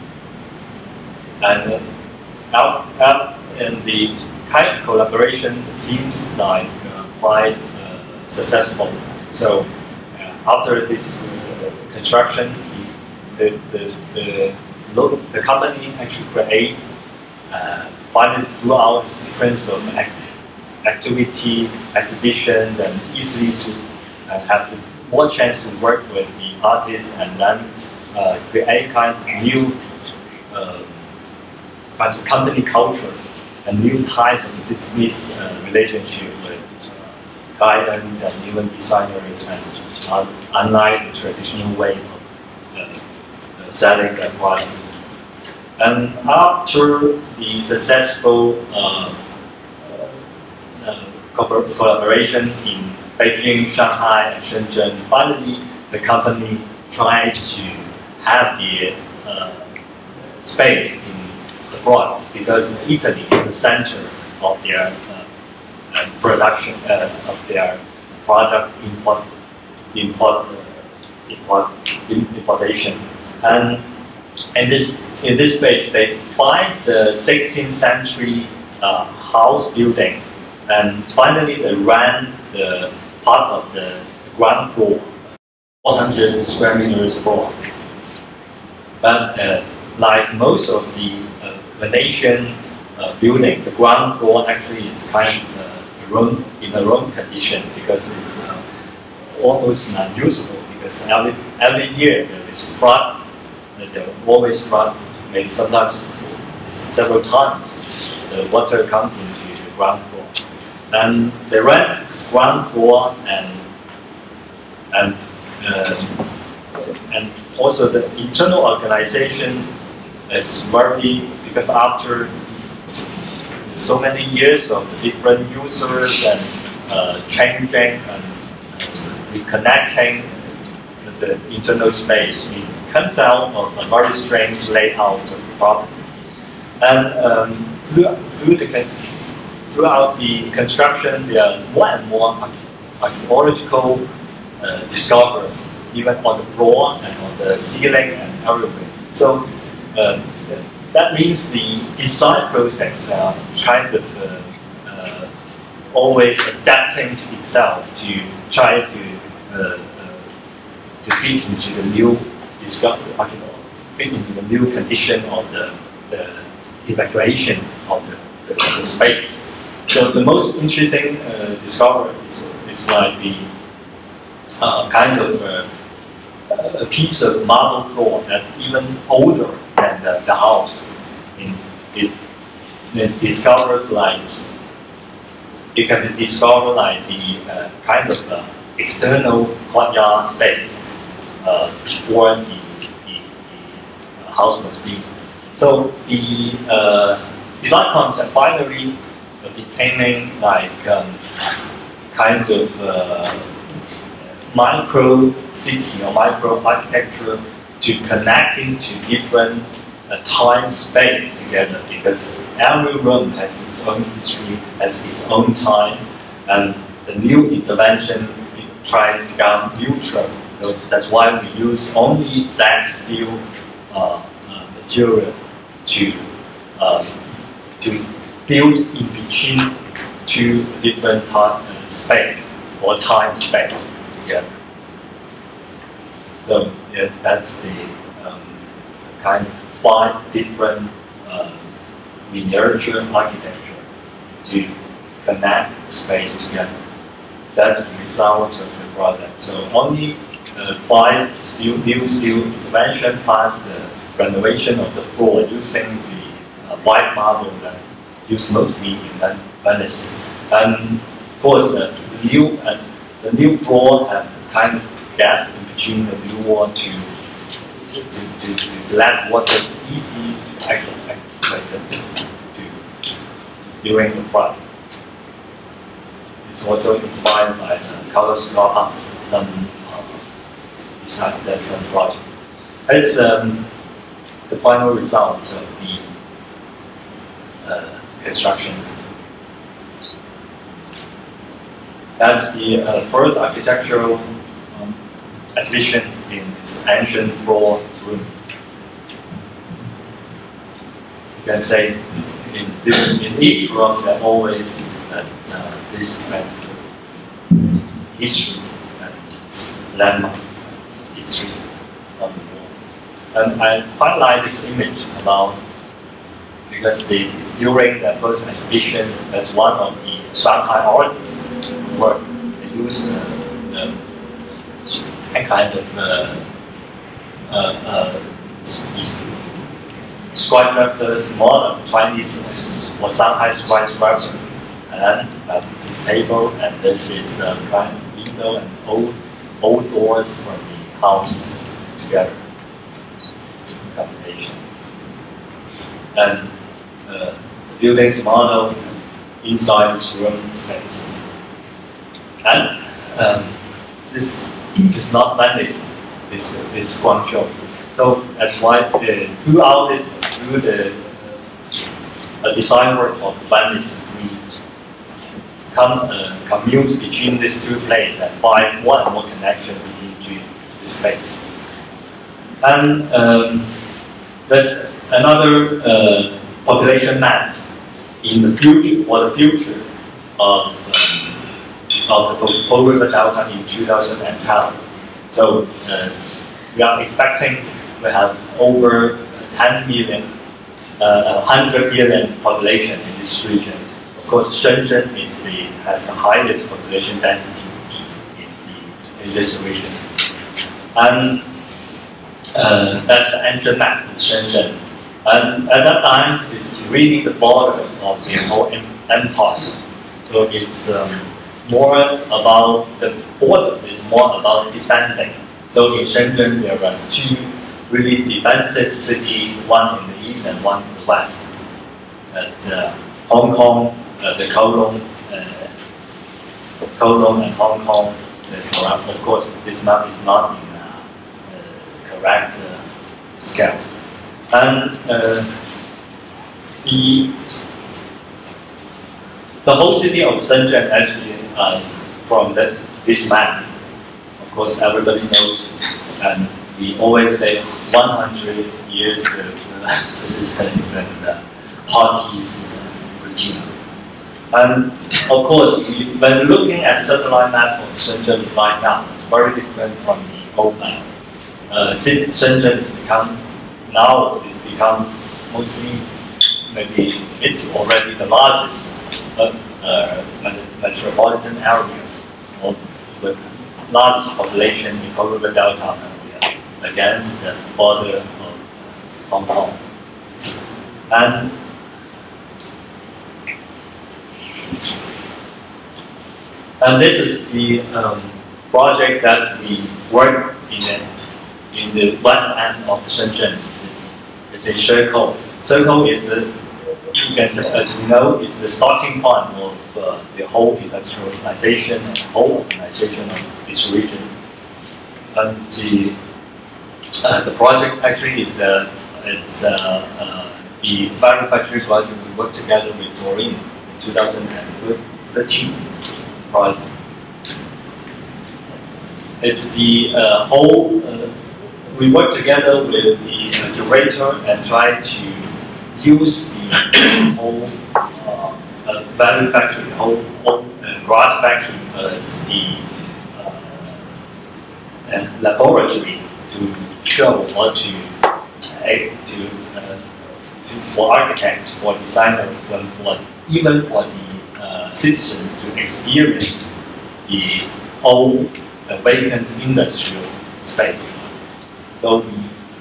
And uh, out, out in the kind of collaboration seems like uh, quite uh, successful. So after this uh, construction, the, the, the, the, the company actually create, uh, funded throughout a sequence of act activity, exhibitions, and easily to uh, have the more chance to work with the artists and then uh, create kinds of new uh, kinds of company culture, a new type of business uh, relationship with uh, guidance and even designers, and uh, unlike the traditional way of uh, uh, selling a product. And after the successful uh, uh, collaboration in Beijing, Shanghai, and Shenzhen, finally the company tried to have the uh, space in abroad, because Italy is the center of their uh, uh, production uh, of their product import import uh, import importation, and in this in this space they find the sixteenth century uh, house building, and finally they ran the part of the ground floor, one hundred square meters floor. But uh, like most of the uh, Venetian uh, building, the ground floor actually is kind of uh, room, in a room condition, because it's uh, almost unusable, because every, every year there is flood, uh, there always flood, maybe sometimes several times the water comes into the ground floor. And they rent the ground floor, and and uh, and also the internal organization is very, because after so many years of different users and uh, changing and reconnecting the internal space, it comes out of a very strange layout of the property. And um, through, through the Throughout the construction, there are more and more archaeological uh, discovery, even on the floor and on the ceiling and everywhere. So uh, that means the design process uh, kind of uh, uh, always adapting to itself to try to uh, uh, to fit into the new discovery, fit into the new condition of the, the evacuation of the, the, the space. So the most interesting uh, discovery is, is like the uh, kind of uh, a piece of marble floor that's even older than the, the house. And it, it discovered like it can be discovered like the uh, kind of uh, external courtyard space uh, before the, the, the house was built. So the uh, design concept finally becoming like um, kind of uh, micro city or micro architecture to connecting to different uh, time space together, because every room has its own history, has its own time, and the new intervention tries to become neutral. So that's why we use only black steel uh, uh, material to uh, to built in between two different time uh, space or time space together. So yeah, that's the um, kind of five different uh, miniature architecture to connect the space together. That's the result of the project. So only uh, five steel, new steel intervention plus the renovation of the floor using the uh, white marble that used mostly in Venice. And of course, uh, the new uh, the new floor have kind of gap in between the new wall to to, to, to, to let water easy to activate to, to, during the flood. It's also inspired by the color sculptures, some uh, design that some project. It's um, the final result of the uh, construction. That's the uh, first architectural um, exhibition in this ancient floor room. You can say in this in each room there always that uh, this kind of history and landmark history of the wall. And I quite like this image about because the, it's during the first exhibition that one of the Shanghai artists work. They use uh, uh, a kind of uh, uh, uh, skyscrapers, modern Chinese for Shanghai skyscrapers, and uh, this table, and this is uh, kind of window and old old doors for the house together combination. And uh, building's model inside this room space. And um, this is not Venice, this is Guangzhou. So that's why uh, throughout this, through the uh, design work of Venice, we come uh, commute between these two places and find more and more connection between the space. And um, there's another uh, population map in the future, for the future of, uh, of the Po River Delta in two thousand twelve. So uh, we are expecting we have over ten million, uh, one hundred million population in this region. Of course, Shenzhen is the, has the highest population density in, the, in this region. And uh, that's the ancient map in Shenzhen. And at that time, it's really the border of the whole empire. So it's um, more about, the border is more about defending. So in Shenzhen, there are two really defensive cities, one in the east and one in the west. At uh, Hong Kong, uh, the Kowloon, uh, Kowloon and Hong Kong is around. Of course, this map is not in uh, uh, correct uh, scale. And uh, the, the whole city of Shenzhen actually, uh, from the, this map, of course everybody knows, and we always say one hundred years of uh, persistence and uh, parties uh, routine. And of course, we, when looking at satellite map of Shenzhen right now, it's very different from the old map. Uh, Shenzhen has become now it's become mostly, maybe it's already the largest uh, uh, metropolitan area with largest population in Po River Delta area against the border of Hong Kong. And and this is the um, project that we work in the, in the west end of Shenzhen. It's a circle. Circle is the, you can say, as you know, is the starting point of uh, the whole industrialization and whole organization of this region. And the uh, the project actually is uh, it's uh, uh, the battery factory project we worked together with Doreen in two thousand thirteen project. It's the uh, whole. Uh, We work together with the uh, curator and try to use the whole uh, uh, battery factory, whole, whole uh, glass factory as the uh, and laboratory to show or to uh, to, uh, to for architects, for designers, and for even for the uh, citizens to experience the old uh, vacant industrial space. So we,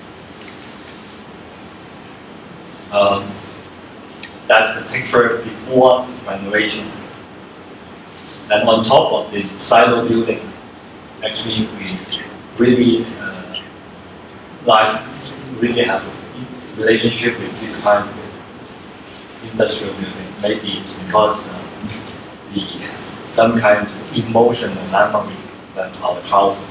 um, that's the picture before renovation. And on top of the silo building, actually we really uh, like really have a relationship with this kind of industrial building. Maybe it's because uh, the some kind of emotional memory that our childhood.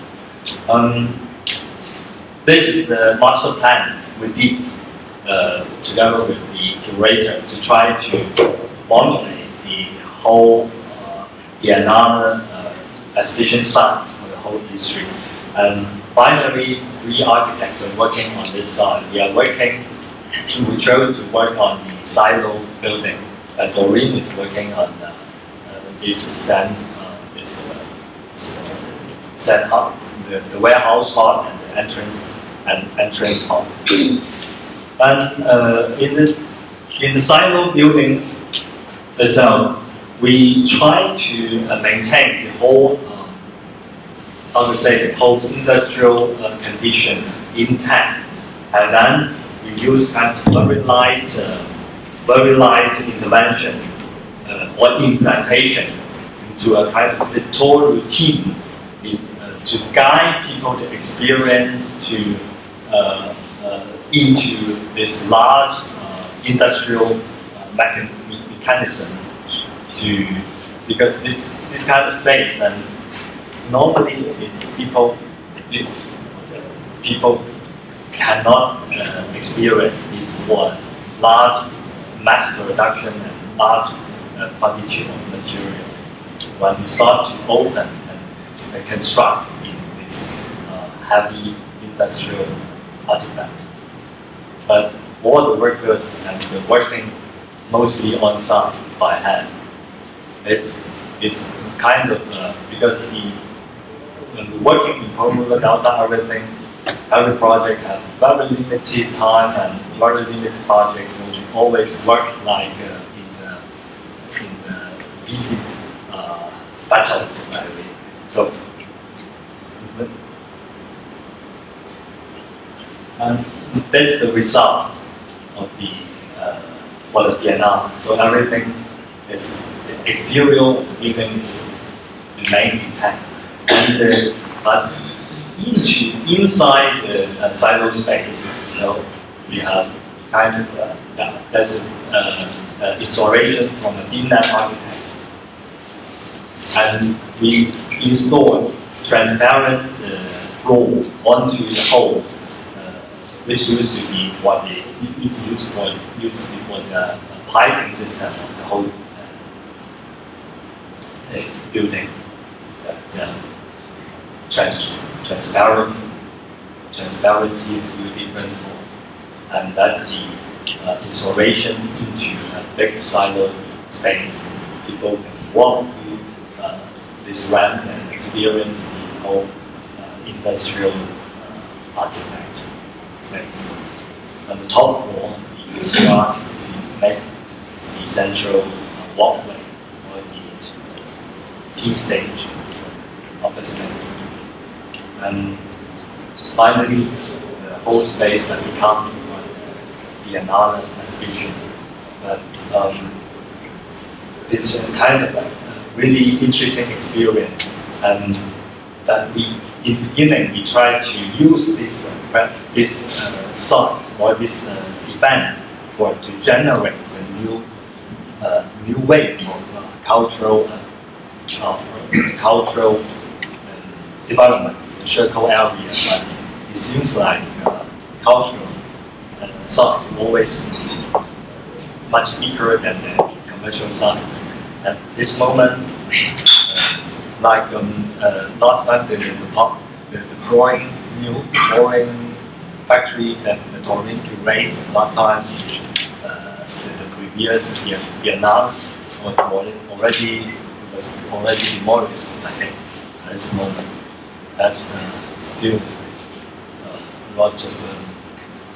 Um, this is the master plan we did uh, together with the curator to try to formulate the whole uh, Vietnam uh, exhibition site for the whole history. And finally, three architects are working on this side. We are working, we chose to work on the silo building, and Doreen is working on uh, uh, this sand, uh, this uh, sand hub, the, the warehouse part and the entrance and entrance hall. And uh, in the in the silo building itself, we try to uh, maintain the whole, um, how to say, the post-industrial uh, condition intact, and then we use kind of very light, uh, very light intervention uh, or implantation into a kind of pictorial routine in, uh, to guide people to experience to uh, uh, into this large uh, industrial uh, mechan mechanism. To because this this kind of place, and normally it's people it, people cannot uh, experience. It's for large mass production and large uh, quantity of material. When we start to open and uh, construct in this uh, heavy industrial artifact, but all the workers and uh, working mostly on site by hand. It's it's kind of uh, because the when we're working in Pomula Delta, everything every project has very limited time and very limited projects, so we always work like uh, in the in the busy uh, battle. So and this is the result of the uh, for the Vietnam. So everything is the exterior buildings remain intact, and uh, but into inside the uh, silo space, you know, we have kind of uh, that, that's uh, uh, installation from a Vietnam architect, and we installed transparent uh, floor onto the holes, uh, which used to be what the it used for used to be for the uh, piping system of the whole uh, building. That's, uh, trans transparent transparency through different floors, and that's the uh, installation into a big silo space. People can walk through uh, this ramp and experience the whole uh, industrial uh, artifact space. On the top floor, we use glass to make the central uh, walkway or the T stage of the space. And finally, the whole space has become the another exhibition. But um, it's a kind of like a really interesting experience, and that we, in the beginning, we try to use this uh, this uh, site or this uh, event for to generate a new uh, new wave of uh, cultural uh, uh, cultural uh, development in the circle area. But it seems like uh, cultural uh, site always much bigger than the commercial site. At this moment, uh, like um, uh, last time, the the, pop, the the drawing new drawing factory that the Doreen curated last time, uh, the, the previous Vietnam already was already demolished. I think at this moment, that's uh, still uh, a lot of. Um,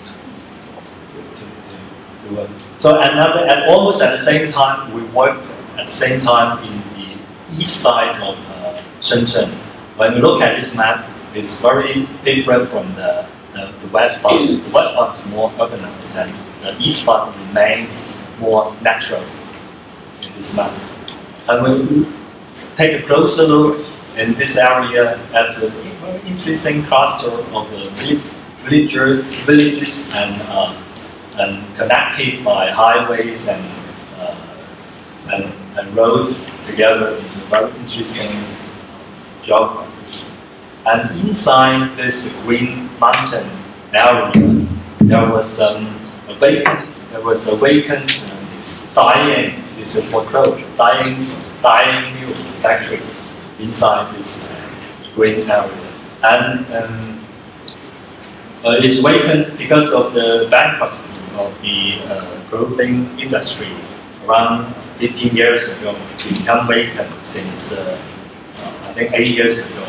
to, to, to, um, so another, and almost at the same time, we worked at the same time in the east side of uh, Shenzhen. When you look at this map, it's very different from the, the, the west part. The west part is more urbanized, and the east part remains more natural in this map. And when you take a closer look in this area at the very interesting cluster of the villager, villages and, uh, and connected by highways and, uh, and, and roads together into a very interesting geography. And inside this green mountain area, there was um, a vacant, there was a vacant um, dyeing, this is foreclosure, dyeing, dyeing mill factory inside this uh, green area. And um, uh, it's vacant because of the bankruptcy of the uh, clothing industry around fifteen years ago. It became vacant since uh, uh, I think eight years ago.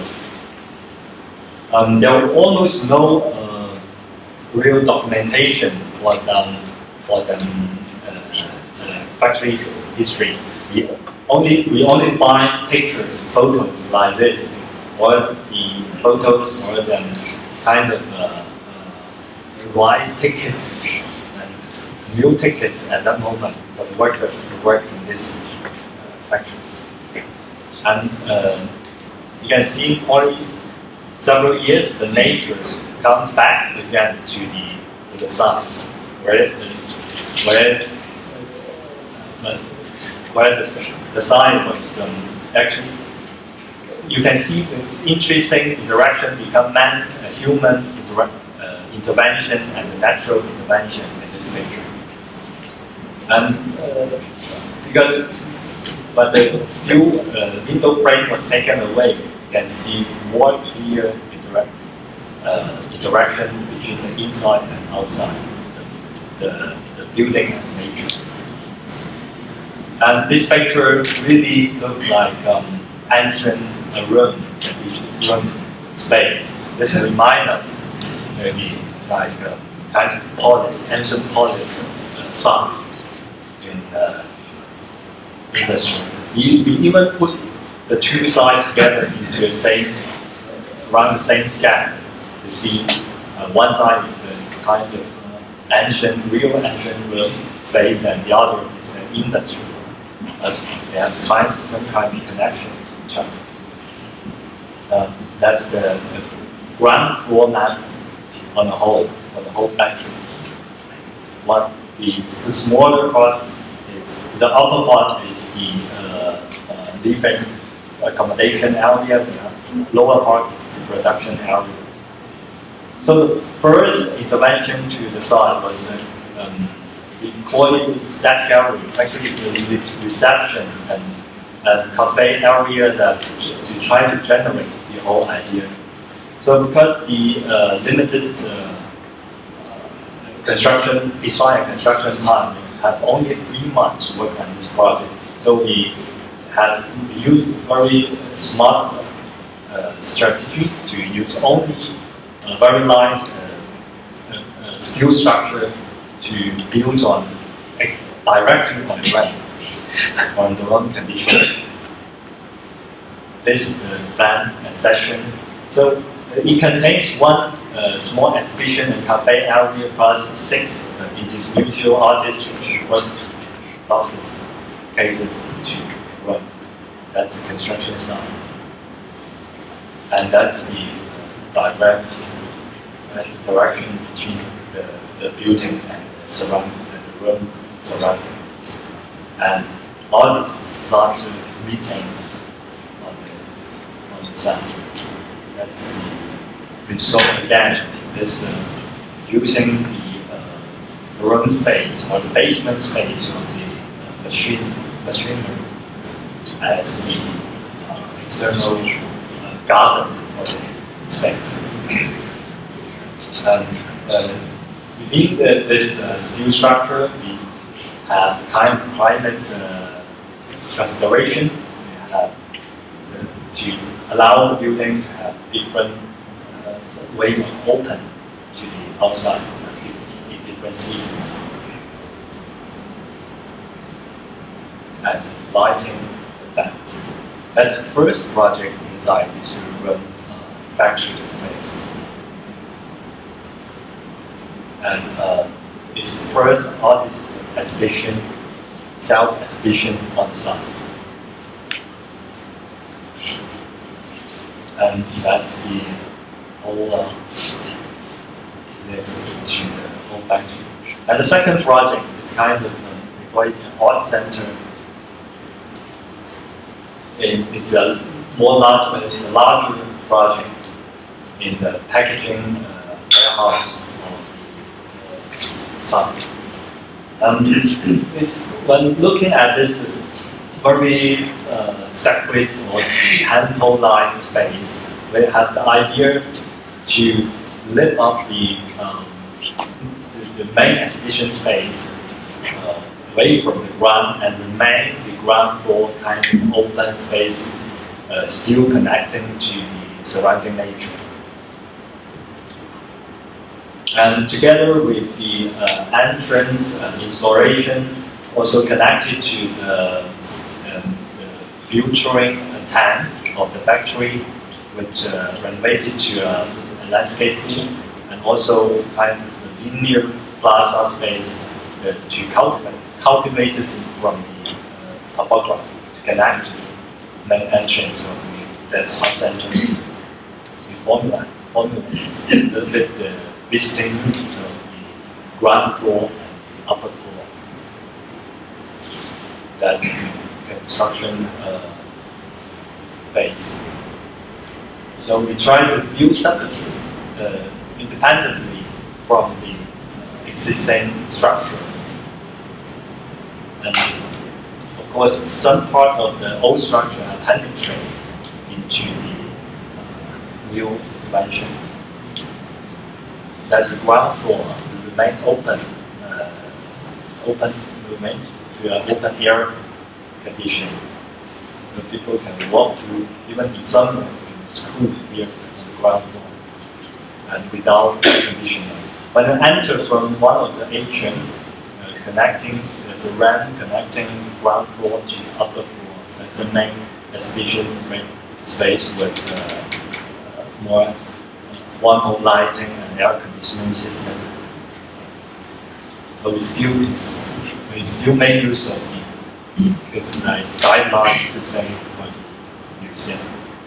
Um, there was almost no uh, real documentation for the, for the uh, uh, factory's history. We only, we only find pictures, photos like this, or the photos or the kind of uh, uh, rice ticket and meal ticket at that moment for the workers who work in this uh, factory. And uh, you can see only several years, the nature comes back again to the to the sun, where where uh, where the the side was um, actually. You can see the interesting interaction become man uh, human intera uh, intervention and the natural intervention in this picture. And uh, because but the still uh, window frame was taken away. You can see more clear interact, uh, interaction between the inside and outside, the, the, the building and nature. And this picture really looked like um, ancient uh, room, room space. This will remind us maybe like a kind of polis, ancient polis uh, site in uh, industry. We, we even put the two sides together into the same, around the same scale. You see, uh, one side is the kind of uh, ancient, real ancient room space, and the other is the industry. Uh, they have time, some kind of connection to each other. Uh, that's the, the ground floor map on the whole, on the whole factory. What the, the smaller part is, the upper part is the uh, uh, living accommodation area, the lower part is the production area. So the first intervention to the site was, uh, um, we call it stack area. Actually, it's a reception and, and cafe area that to, to try to generate the whole idea. So because the uh, limited uh, uh, construction, design and construction time, we have only three months to work on this project. So we had used very smart uh, strategy to use only a very nice uh, uh, steel structure to build on uh, directly on the ground, on the ground condition. This is the plan and session. So uh, it contains one uh, small exhibition and cafe area plus six uh, individual artists work process cases to run. That's the construction side. And that's the direct uh, interaction between the, the building and the surrounding, and the room surrounding. And all this start to meeting on the, on the side. That's the result again, this uh, using the uh, room space or the basement space of the uh, machine, machinery as the uh, external uh, garden of the space. Um, uh, within the, this uh, steel structure, we have kind of climate uh, consideration. We have uh, to allow the building to have different uh, way of open to the outside uh, in different seasons. And lighting effect. That's the first project inside this urban uh, factory space. And uh, it's the first artist exhibition, self-exhibition on the site. And that's the whole uh, this to the whole factory. And the second project is kind of uh, we call it an art center. It, it's a more large, but it's a larger project in the packaging uh, warehouse of the site. Um, it's, when looking at this very uh, separate or temple-like space, we have the idea to lift up the, um, the, the main exhibition space uh, away from the ground and remain the ground floor kind of open space, uh, still connecting to the surrounding nature. And together with the uh, entrance and installation, also connected to the, um, the filtering tank of the factory, which uh, renovated to a, a landscape pool, and also kind of a linear plaza space uh, to cultivate, cultivate it from the uh, topography to connect to the main entrance of the, the art center. The formula, formula is a little bit uh, visiting to the ground floor and the upper floor. That's the construction uh, phase. So we try to build separately, uh, independently from the uh, existing structure. And of course, some part of the old structure have penetrated into the uh, new intervention. That the ground floor remains open, uh, open remain to an open air condition. So people can walk through, even in summer, it's cool here on the ground floor, and without air conditioning. When you enter from one of the ancient uh, connecting, there's a ramp connecting the ground floor to the upper floor. That's the main exhibition space with uh, uh, more warm lighting and air conditioning system. But we still, it's, we still make use of the, because it's a skyline system for the museum.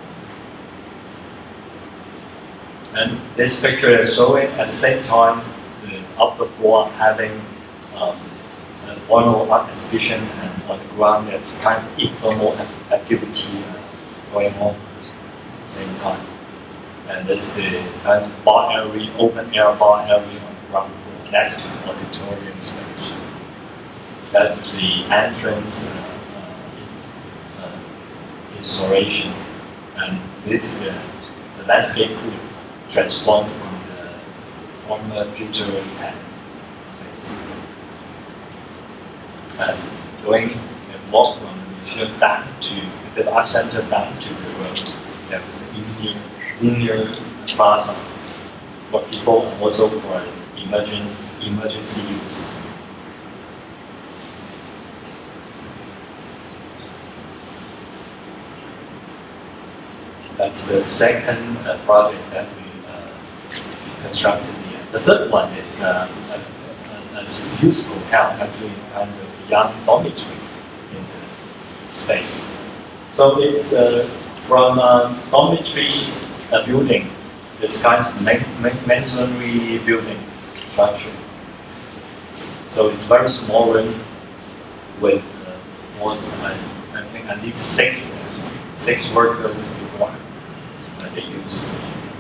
And this picture is showing at the same time the upper floor having um, a formal art exhibition, and on the ground there's kind of informal activity uh, going on at the same time. And this is the kind of bar area, open air bar area on the ground floor next to the auditorium space. That's the entrance uh, uh, uh, installation, and this is the, the landscape pool transformed from the former filtering tank space. And going and walk from the museum down to the art center down to the road, there was the Indian linear plaza for people and also for emerging, emergency use. That's the second uh, project that we uh, constructed here. The third one is uh, a, a, a youth hotel, actually kind of young dormitory in the space. So it's uh, from a dormitory a building, this kind of masonry building structure. So it's very small room with uh, more than, I think, at least six six workers before uh, they use.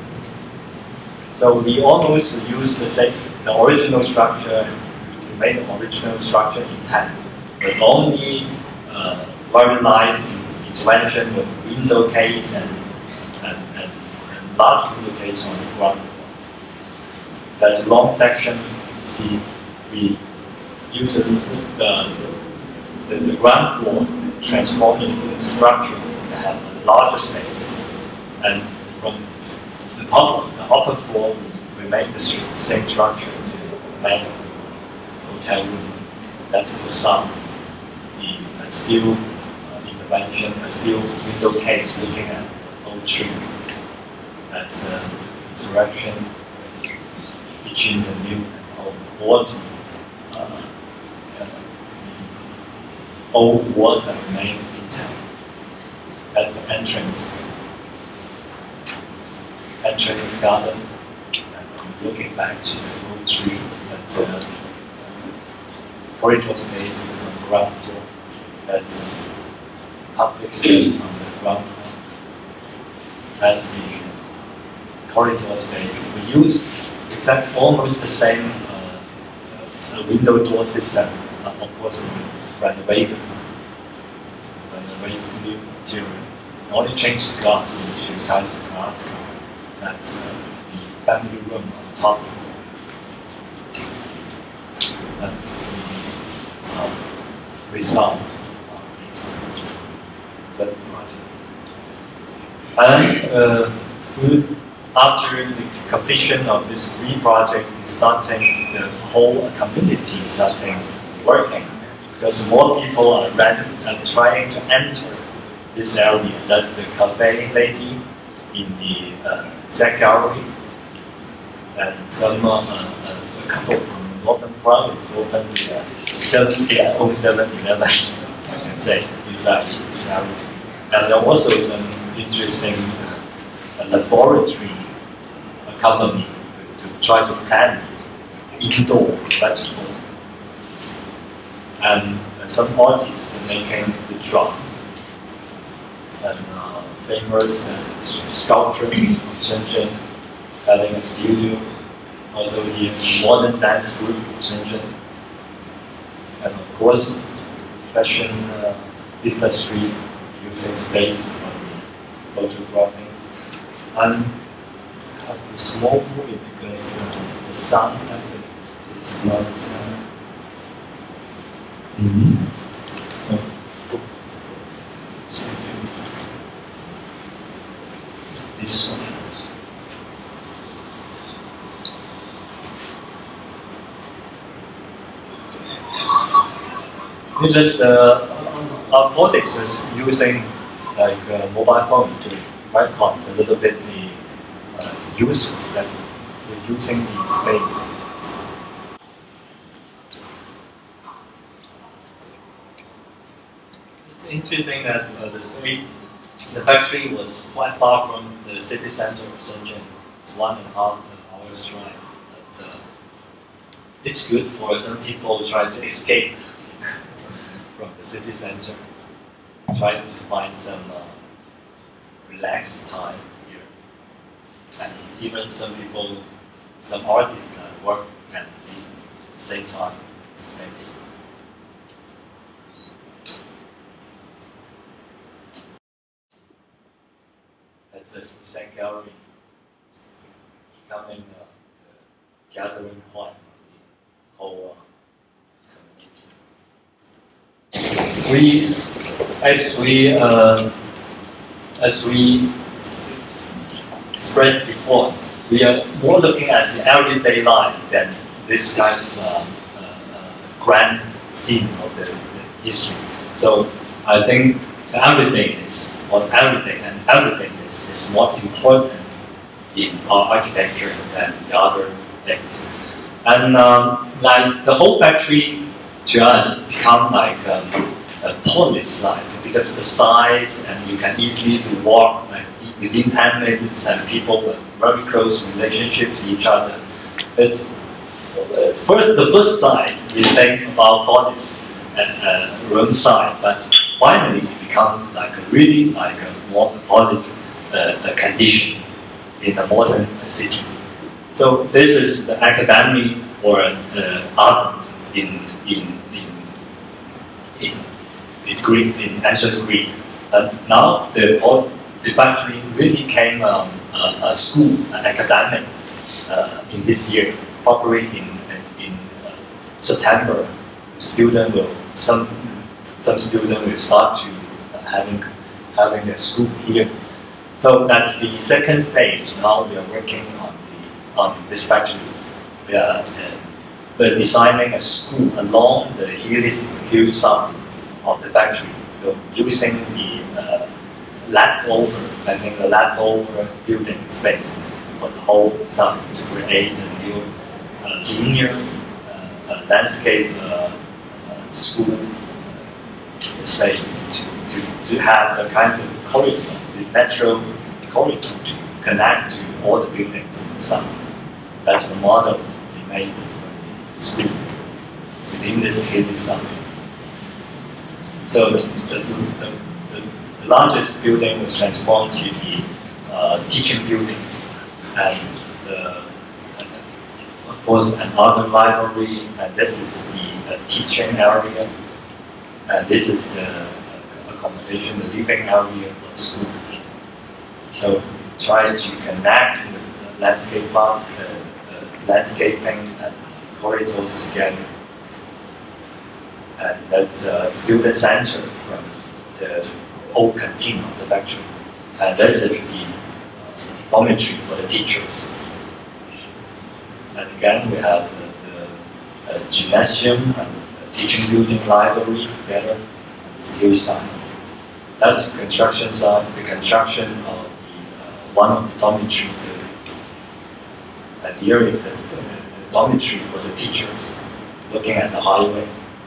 So we almost use the same, the original structure. We made the original structure intact, but only uh, very light intervention with window case and and, and large window case on the ground floor. That long section, you see, we use the, the, the ground floor to transform into a structure that have a larger space. And from the top of the upper floor, we make the same structure to make the hotel room. That's the sun, the steel mentioned a steel window case looking at the old tree. That's an uh, interaction between the new and old, or uh, uh, old walls that remain intact. At the entrance, entrance garden, and looking back to the old tree, at uh, corridor space on the ground floor, at uh, public space on the ground floor, at the corridor space. We use exact almost the same uh, uh, window door system, uh, of course, renovated, renovated new material. We only change the glass into size of glass. That's uh, the family room on the top floor. That's the uh, result of this project. And uh, through, after the completion of this green project, starting the whole community starting working, because more people are rent and trying to enter this area. That the cafe lady in the uh, C U H K gallery, and some uh, uh, a couple from Northern Province opened the uh, seven, yeah, own seven eleven, I can say, inside this area. And there are also some interesting uh, laboratory uh, company to try to plant indoor vegetables. And uh, some artists making the drums. And uh, famous uh, sculptor of Shenzhen having a studio. Also the modern dance group of Shenzhen. And of course, fashion uh, industry using space for the photographing. And have a small movie because uh, the sound is not uh, mm-hmm. oh. So, this one. We just uh, our colleagues was using like a mobile phone to record a little bit the uh, users that were using the space. It's interesting that uh, the space, the factory was quite far from the city center of Shenzhen. It's one and a half hours drive. But, uh, it's good for some people trying to escape from the city center, trying to find some uh, relaxed time here. And even some people, some artists uh, work at the same time in space. That's a C U H K gallery. It's becoming uh, the gathering point of the whole uh, community. We, as we, uh, as we expressed before, we are more looking at the everyday life than this kind of uh, uh, grand scene of the, the history. So I think everything is what everything and everything is is more important in our architecture than the other things. And um, like the whole factory to us become like um, a polis-like because the size and you can easily to walk like within ten minutes and people with very close relationship to each other. It's first the first side we think about polis and uh, room side, but finally it become like a really like a more polis uh, condition in a modern city. So this is the academy or uh, art in in in in, in Greek, in ancient Greek. And now the the factory really became um, a, a school, an academic uh, in this year. Probably in in uh, September, student will some some student will start to uh, having having a school here. So that's the second stage. Now we are working on the on this factory. We are uh, we're designing a school along the hills hillside of the factory. So using the leftover, I think the leftover building space for the whole site to create a new uh, linear uh, uh, landscape uh, uh, school uh, space to, to, to have a kind of corridor, the metro corridor to connect to all the buildings in the site. That's the model we made for the school within this K site. So the, the, the, the largest building was transformed to the uh, teaching building, and the, of course another library, and this is the uh, teaching area, and this is the uh, accommodation, the living area of the school. So try to connect the landscape path, the, the landscaping and corridors together. And that's a student center from the old canteen of the factory. And this is the uh, dormitory for the teachers. And again, we have the, the uh, Jianxiang and the teaching building library together on the steel side. That's the construction side, the construction of the, uh, one of the dormitory building. And here is the, the, the dormitory for the teachers, looking at the highway.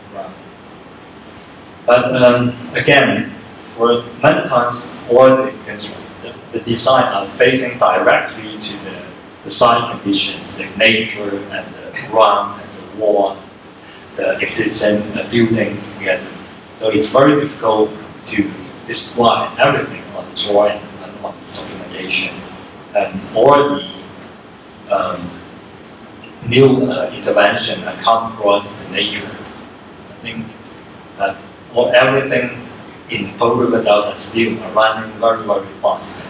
But um, again, for many times, all the, the, the design are facing directly to the, the site condition, the nature and the ground and the wall, the existing uh, buildings together. So it's very difficult to describe everything on the drawing and on the documentation. And all the um, new uh, intervention that come across the nature, I think that or everything in Pearl River Delta still are running very, very fast.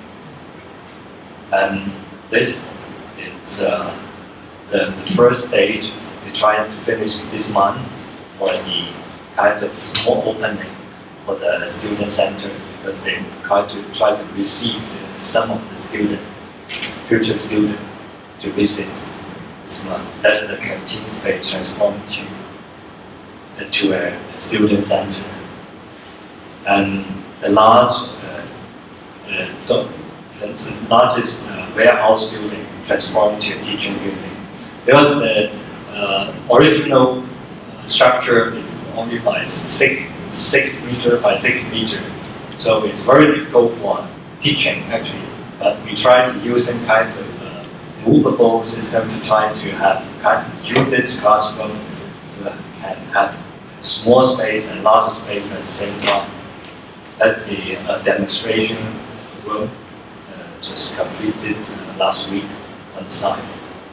And this is uh, the, the first stage. We're trying to finish this month for the kind of small opening for the student center, because they try to try to receive the, some of the student, future student to visit this month. That's the canteen space transformed to to a student center. And the large, uh, uh, the, the largest uh, warehouse building transformed to a teaching building. Because the uh, original uh, structure is only by six, six meter by six meter. So it's very difficult for teaching actually. But we try to use some kind of uh, movable system to try to have kind of unit classroom and have small space and larger space at the same time. That's the uh, demonstration room uh, just completed uh, last week on the site.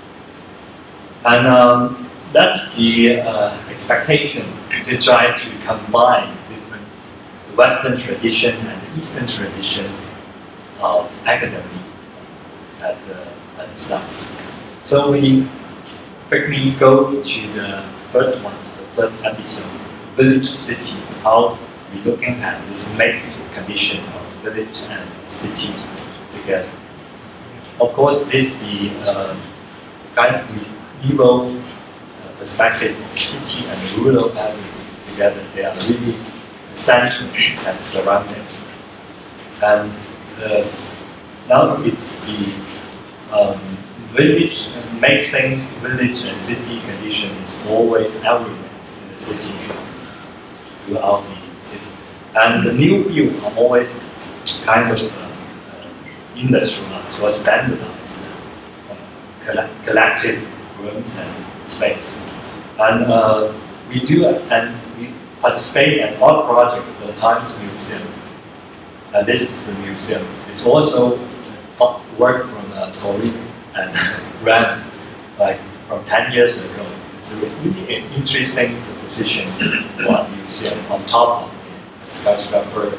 And um, that's the uh, expectation to try to combine different, the Western tradition and the Eastern tradition of academy at the, at the site. So we quickly go to the first one, the third episode, village city, how we're looking at this mixed condition of village and city together. Of course, this is the uh, kind of medieval uh, perspective of city and rural area together. They are really essential and surrounding. And uh, now it's the um, village, mixing village and city condition is always evident in the city, throughout the city. And the new build are always kind of uh, uh, industrialized or standardized, uh, collect collective rooms and space. And uh, we do, and we participate in our project for the Times Museum. And this is the museum. It's also work from uh, Tori and ran like from ten years ago. It's a really interesting proposition for a museum on top of a skyscraper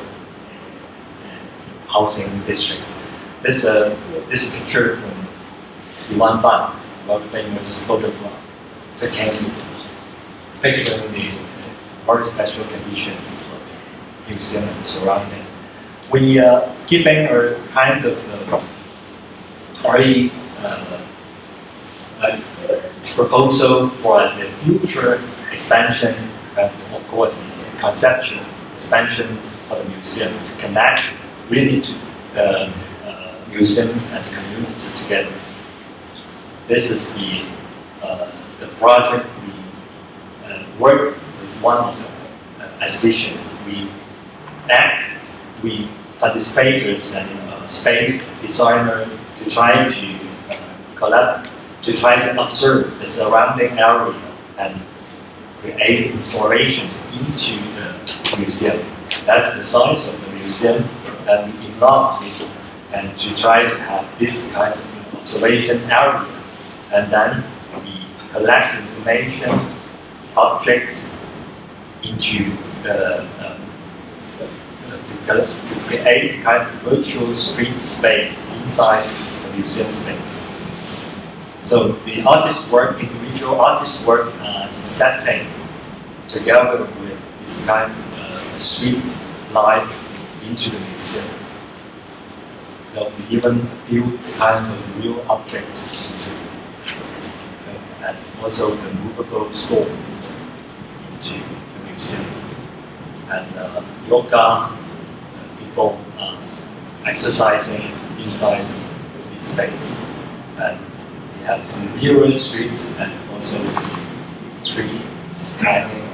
housing district. This uh, this picture from Yuan Ban, a famous photograph, taken picturing the very special conditions of the museum and surrounding. We are uh, giving a kind of uh, very uh, uh, proposal for the future expansion, and of course, it's a conceptual expansion of the museum to connect really to the uh, museum and the community together. This is the uh, the project we uh, work with one of the uh, exhibition. We act, we participators and uh, space designer to try to uh, collect, to try to observe the surrounding area and create installation into the museum. That's the size of the museum, and we enlarge it, and to try to have this kind of observation area. And then we collect information, objects into the, um, to, to create kind of virtual street space inside the museum space. So the artist's work, individual artist's work, uh, setting together with this kind of uh, street life into the museum. So we even build kind of real object into it. And also the movable store into the museum. And uh, yoga, uh, people uh, exercising inside this space. And we have the mural street and also the tree hanging.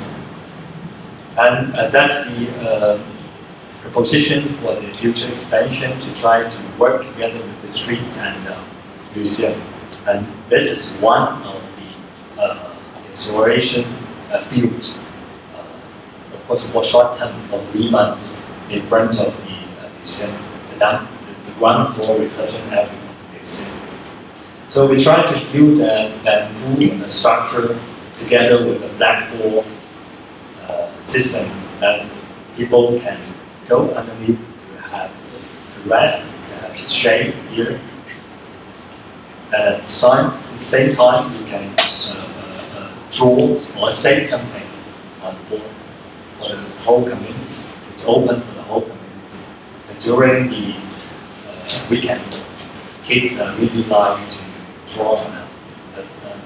And uh, that's the uh, proposition for the future expansion, to try to work together with the street and uh, museum. And this is one of the uh, installation uh, built, uh, of course, for short term, for three months in front of the uh, museum, the, the, the ground floor reception area of the museum. So we try to build a bamboo structure together with a blackboard uh, system that people can go underneath to have to rest, to have shade here. At the same time, you can uh, uh, uh, draw or say something on board for the whole community. It's open for the whole community. And during the uh, weekend, kids are really like to draw on them. But, um,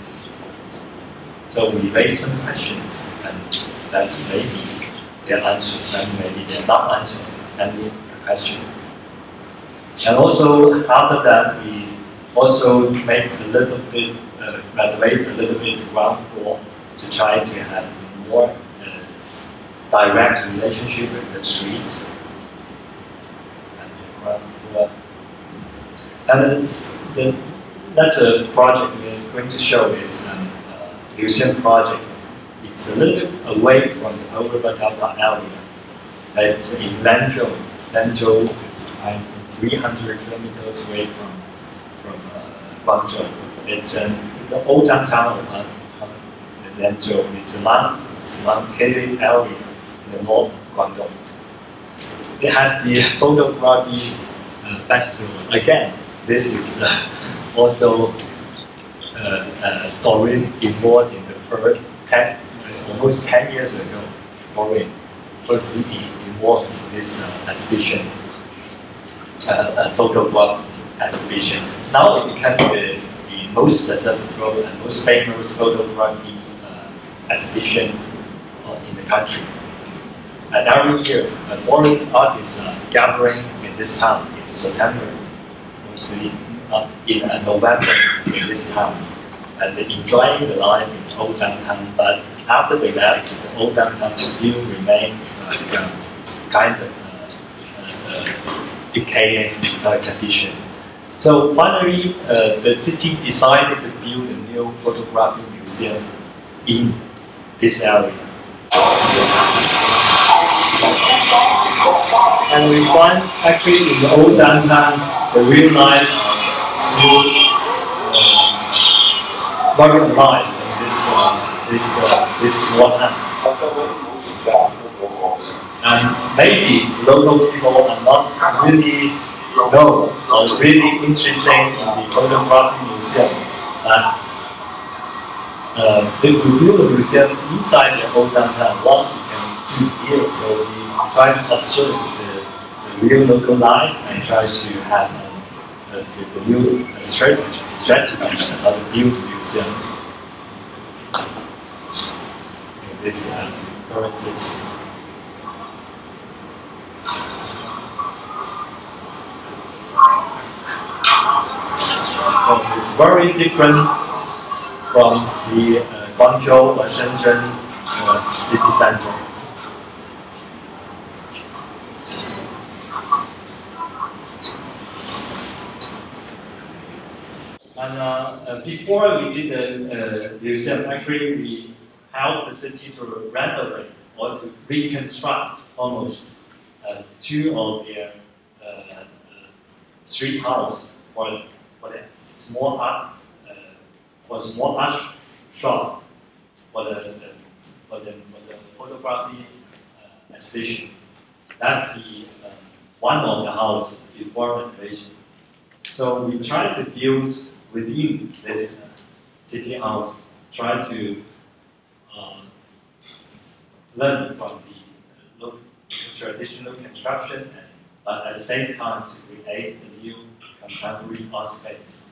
so we raise some questions, and that's maybe their answer, and maybe they're not answering any question. And also, after that, we also make a little bit, uh, renovate a little bit the ground floor to try to have more uh, direct relationship with the street and the ground floor. And the latter project we're going to show is um, a museum project. It's a little bit away from the Overbatapa area. It's in Lanzhou. Lanzhou is kind of three hundred kilometers away from from uh, Guangzhou. It's um, the old downtown of uh, Lanzhou. It's a mountains, mountain hilly area in the north of Guangdong. It has the photography uh, festival. Again, this is uh, also uh, uh, Doreen involved in the first ten, almost ten years ago. Doreen was really involved in this uh, exhibition, uh, uh, photograph exhibition. Now it became the, the most successful and most famous photography uh, exhibition uh, in the country. And every year, uh, foreign artists are gathering in this town in September, mostly uh, in uh, November in this town, and they're enjoying the life in the old downtown. But after they left, the old downtown still remains like uh, kind of uh, uh, decaying uh, condition. So finally, uh, the city decided to build a new photography museum in this area. And we find actually in the old downtown, the real life still uh, very alive in this uh, this uh, this small town. And maybe local people are not really know or really interested in the photography museum. Uh, uh, if we build a museum inside the old downtown, what we can do here? So we try to observe the, the real local life and try to have um, uh, the, the new strategy, strategy on how to build a museum in this uh, current city. it's very different from the uh, Guangzhou or Shenzhen uh, city center. And uh, uh, before we did a, a museum, actually we helped the city to renovate or to reconstruct almost uh, two of their uh, uh, street house for for the small art uh, for small art shop for the, the for the for the photography uh, exhibition. That's the uh, one of the house before renovation. So we try to build within this uh, city house, try to um, learn from the uh, look, traditional construction, and, but at the same time to create a new contemporary art space.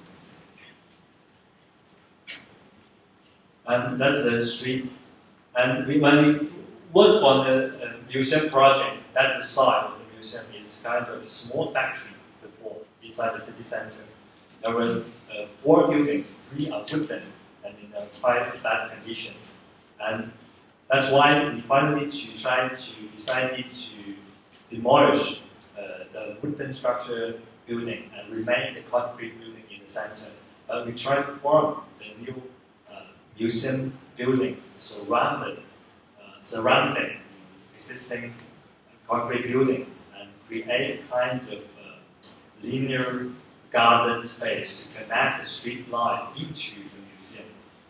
And that's the street. And we, when we work on the uh, museum project, that's the side of the museum is kind of a small factory before inside the city center. There were uh, four buildings, three are wooden and in a quite bad condition. And that's why we finally to try to decided to demolish uh, the wooden structure building and remain the concrete building in the center. But we try to form the new uh, museum building surrounded, uh, surrounding the existing concrete building and create a kind of uh, linear garden space to connect the street line into the museum.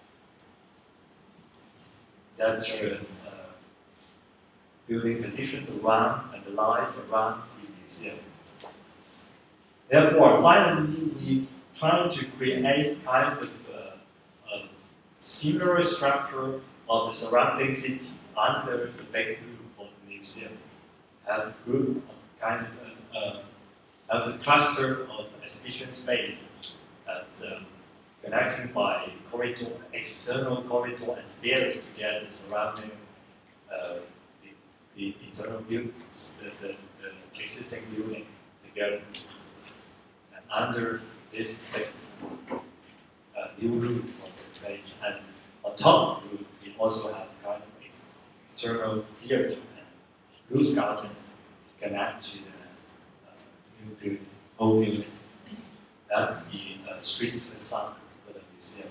That's a uh, building condition around and the life around the museum. Therefore, finally, we try to create kind of uh, a similar structure of the surrounding city under the big roof of the museum. Have a group of kind of uh, have a cluster of exhibition space that um, connecting by corridor, external corridor and stairs together surrounding uh, the, the internal buildings, the, the, the existing building together. And under this uh, new roof of the space, and on top of the roof, we also have kind of external theater and roof gardens connect to the uh, new building, old building. That's the uh, street facade for the museum.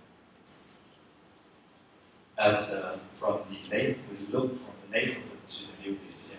And uh, from the neighborhood, we look from the neighborhood to the new museum.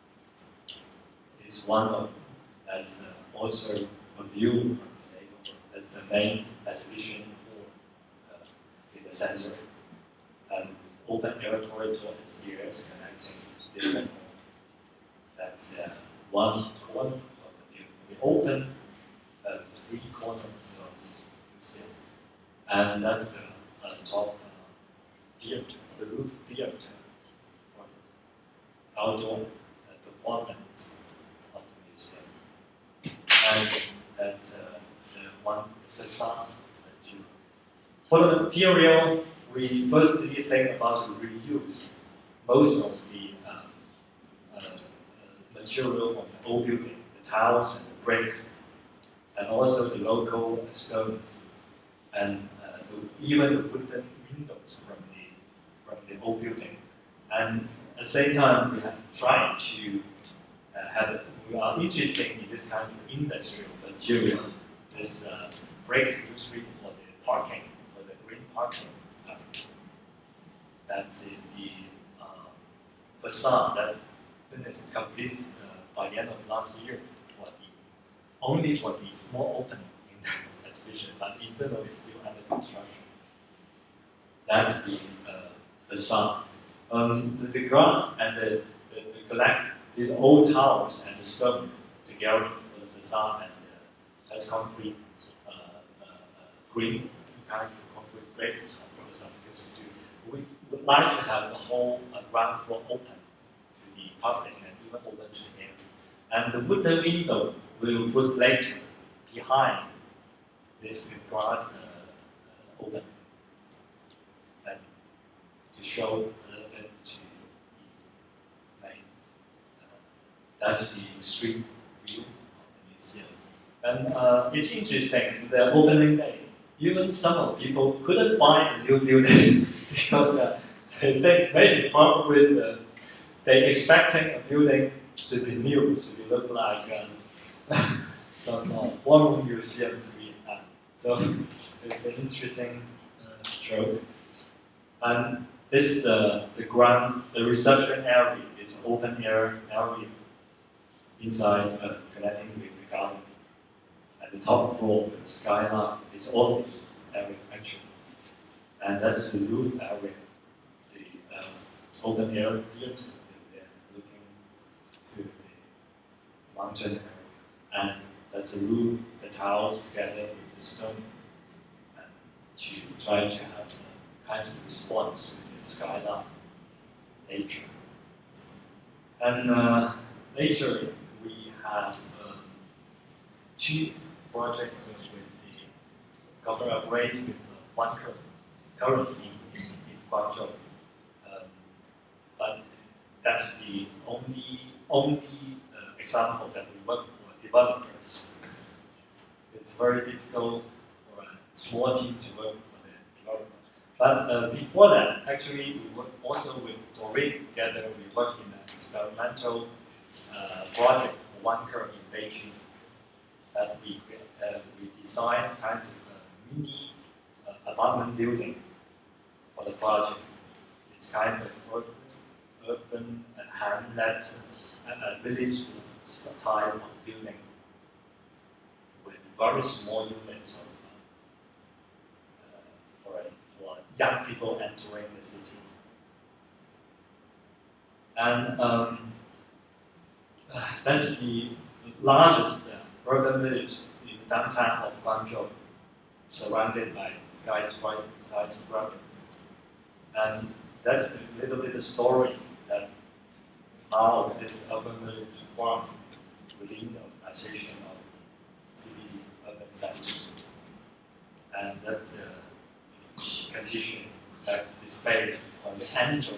It's one of that's uh, also a view from the neighborhood. That's the main exhibition for uh, in the center. And open air corridor and stairs connecting different. That's uh, one corner of the view. We open uh, three corners of the museum, and that's the uh, top uh, theater, the roof theater, for outdoor uh, performance of the museum. And that's uh, the one facade that you. For the material, we firstly think about reuse most of the uh, uh, uh, material from the old building, the tiles and the bricks, and also the local stones, and uh, even the wooden windows from the from the old building. And at the same time, we have tried to uh, have. We are interested in this kind of industrial material. This uh, bricks usually for the parking, for the green parking. Uh, that's uh, the uh, facade that finished complete uh, by the end of last year. For the only for the small opening in the exhibition, but internally is still under construction. That's the uh, facade. Um, the, the ground and the, the, the collect the old towers and the stone together for the facade and uh, that's concrete, uh, uh, uh, green kinds of concrete bricks for the surface. We would like to have the whole uh, ground floor open to the public and even open to the air. And the wooden window we will put later behind this glass uh, uh, open and to show a little bit to the main. Uh, that's the street view of the museum. And uh, it's interesting, the opening day, even some of people couldn't find a new building because uh, they think maybe probably the, they expecting a building should be new, should be look like um, some uh, former museum to be at. So it's an interesting uh, joke. And this is uh, the ground, the reception area is open air area inside uh, connecting with the garden. At the top floor with the skyline, it's office area actually. And that's the roof area, the uh, open air theater. They're looking to the mountain area. And that's a roof, the tiles together with the stone. And to try to have a kind of response to the skyline, nature. And uh, later we have um, two projects with the collaborate with one currently in, in Guangzhou. Um, but that's the only only uh, example that we work for developers. It's very difficult for a small team to work for the developer. But uh, before that, actually, we work also with Doreen together. We work in an experimental uh, project for one curve in Beijing. That we uh, we designed kind of a mini uh, apartment building for the project. It's kind of urban, urban and hamlet and a village type of building with very small units of, uh, for, for young people entering the city. And um, that's the largest uh, urban village in the downtown of Guangzhou, surrounded by skyscrapers. And that's a little bit of story that how this urban village formed within the organization of C B D urban center. And that's a condition that the space on the entering.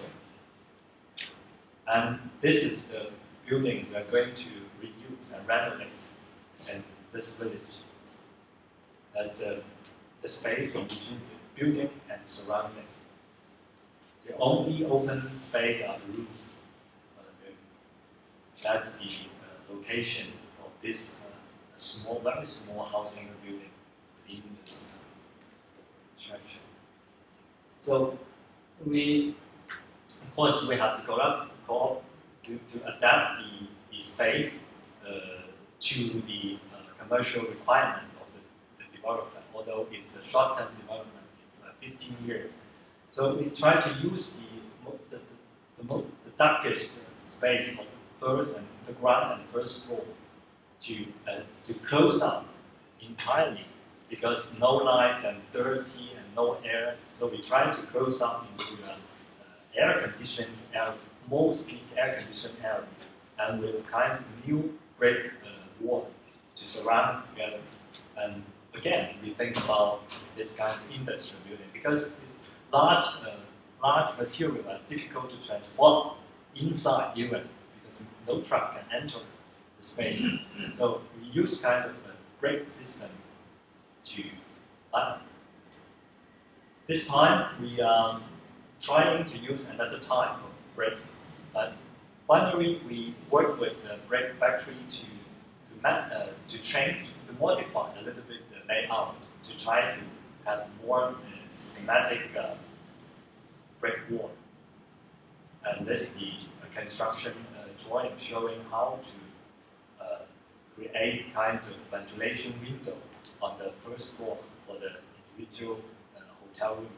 And this is the building we are going to reuse and renovate in this village. That's uh, the space in between the building and surrounding. The only open space are the roof of the building. That's the uh, location of this uh, small, very small housing building within this uh, structure. So we, of course, we have to go up, go up to, to adapt the, the space uh, to the uh, commercial requirement of the, the development. Although it's a short-term development, it's like fifteen years. So we try to use the the, the, the, the darkest space of the first and the ground and first floor to uh, to close up entirely, because no light and dirty and no air. So we try to close up into an uh, air-conditioned area, mostly air-conditioned area, and with kind of new brick uh, wall to surround it together. And again, we think about this kind of industrial building because it's large, uh, large material are difficult to transport inside even because no truck can enter the space. So we use kind of a brick system to uh, this time we are trying to use another type of bricks, but finally we work with the brick factory to to, uh, to change, to modify a little bit the layout to try to have more uh, systematic uh, brick wall. And this is the uh, construction uh, drawing showing how to uh, create kind of ventilation window on the first floor for the individual uh, hotel room.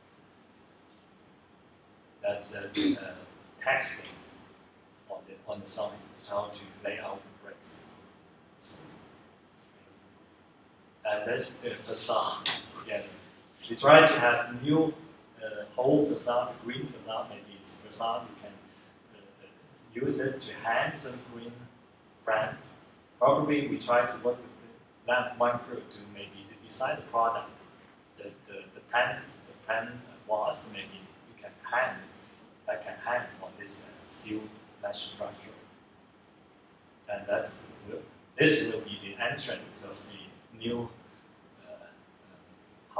That's uh, the uh, texting on the on the side, how to lay out the bricks. And that's the facade together. We try to have new uh, whole facade, green facade, maybe it's a facade, you can uh, use it to hang some green brand. Probably we try to work with that marker to maybe to design the product, the, the, the pen, the pen was maybe you can hang, that can hang on this uh, steel mesh structure. And that's, this will be the entrance of the new uh, uh,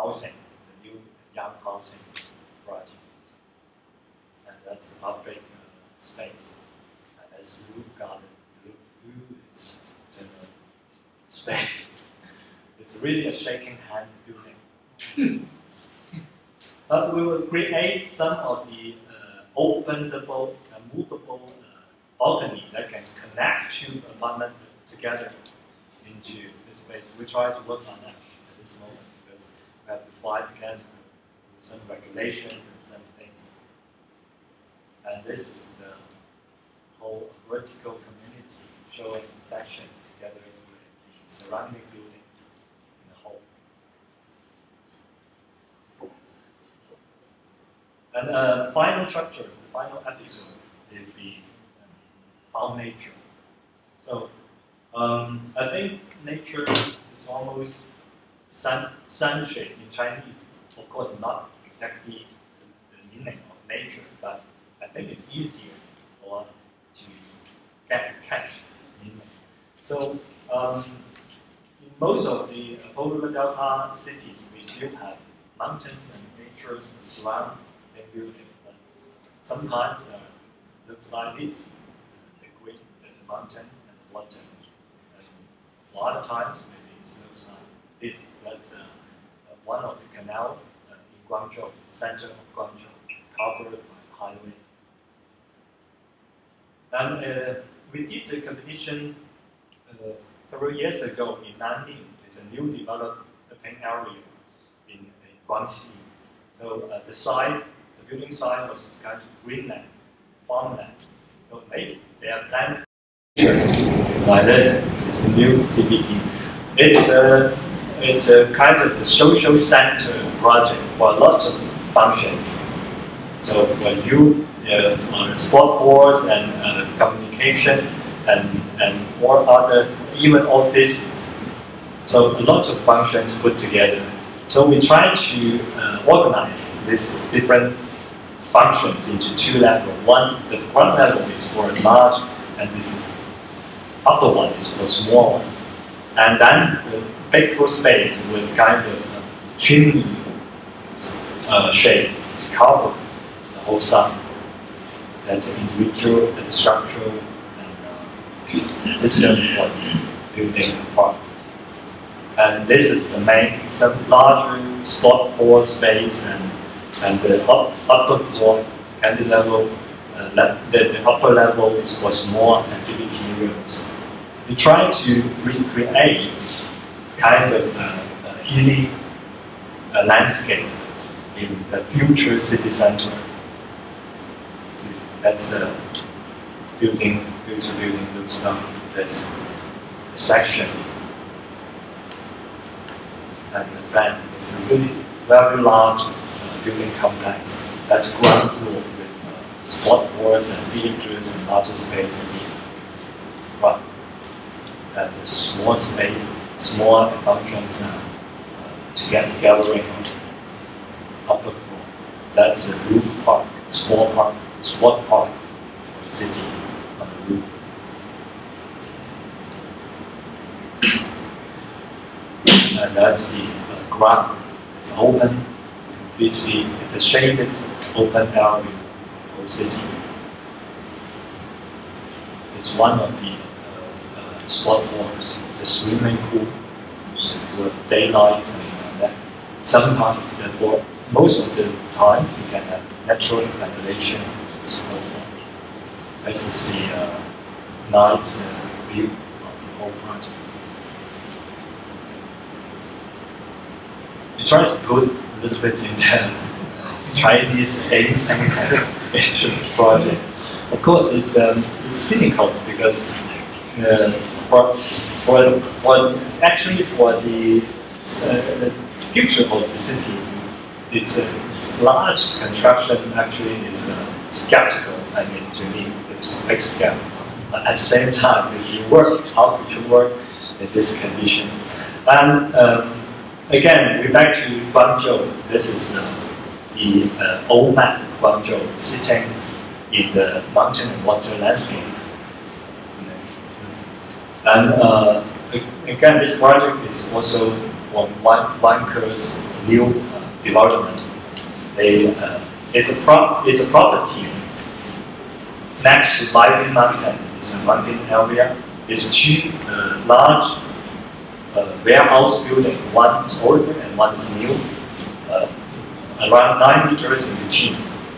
it's a public uh, space. And as Lu garden, Lu, Lu is general space. It's really a shaking hand building. But we will create some of the uh, openable, uh, movable uh, balcony that can connect two apartments together into this space. We try to work on that at this moment because we have to fight again with some regulations and some things. And this is the whole vertical community showing section together with the surrounding building in the whole. And uh, final chapter, the final episode, will be um, how nature. So um, I think nature is almost sun, sunshade in Chinese. Of course, not exactly the, the meaning of nature, but I think it's easier for to get catch meaning. So um, in most of the polar delta cities, we still have mountains and nature surround the building. But sometimes uh, it looks like this: the green, the mountain, and the water. And a lot of times, maybe it looks like this. That's uh, one of the canal uh, in Guangzhou, center of Guangzhou, covered by the highway. And uh, we did a competition uh, several years ago in Nanning. It's a new developing area in, in Guangxi. So uh, the site, the building site was kind of greenland, farmland. So maybe they are planning like this. It's a new C B D. It's a it's a kind of a social center project for a lot of functions. So when you uh, on sport boards and uh, communication and and more other, even office. So a lot of functions put together. So we try to uh, organize these different functions into two levels. One, the front level is for large, and this upper one is for small. And then the big space with kind of uh, chimney uh, shape to cover the whole site. That's individual, the structural, and uh, system for building a park. And this is the main, some larger sport hall space, and and the up, upper floor, candy level, uh, le the, the upper level is for small activity rooms. We try to recreate kind of uh, a hilly uh, landscape in the future city center. That's the building, future building looks like this section. And the plan is a really very large uh, building complex. That's ground floor with uh, sport boards and theaters and larger space. Right. And the small space, small functions uh, uh, to get gathering on the upper floor. That's the roof park, small park, sport park for the city on the roof. And that's the uh, ground. It's open, completely, it's a shaded, open area for the city. It's one of the uh, uh, sport walls, the swimming pool, with daylight and that. Sometimes, for most of the time, you can have natural ventilation to the sport wall. This is the uh, night uh, view of the whole project. We try to put a little bit in the Chinese aim into the project. Of course, it's um, it's cynical because uh, for for for actually for the uh, the future of the city, it's a it's large construction. Actually, is uh, skeptical. I mean, to me, it's a big scale. But at the same time, if you work, how could you work in this condition? And um, again, we're back to Guangzhou. This is uh, the uh, old map of Guangzhou, sitting in the mountain and water landscape. And uh, again, this project is also from one Wanke's new uh, development. They, uh, it's a pro it's a property next to Baiyun Mountain is a mountain area. It's two uh, large uh, warehouse buildings. One is older and one is new. Uh, around nine meters in between.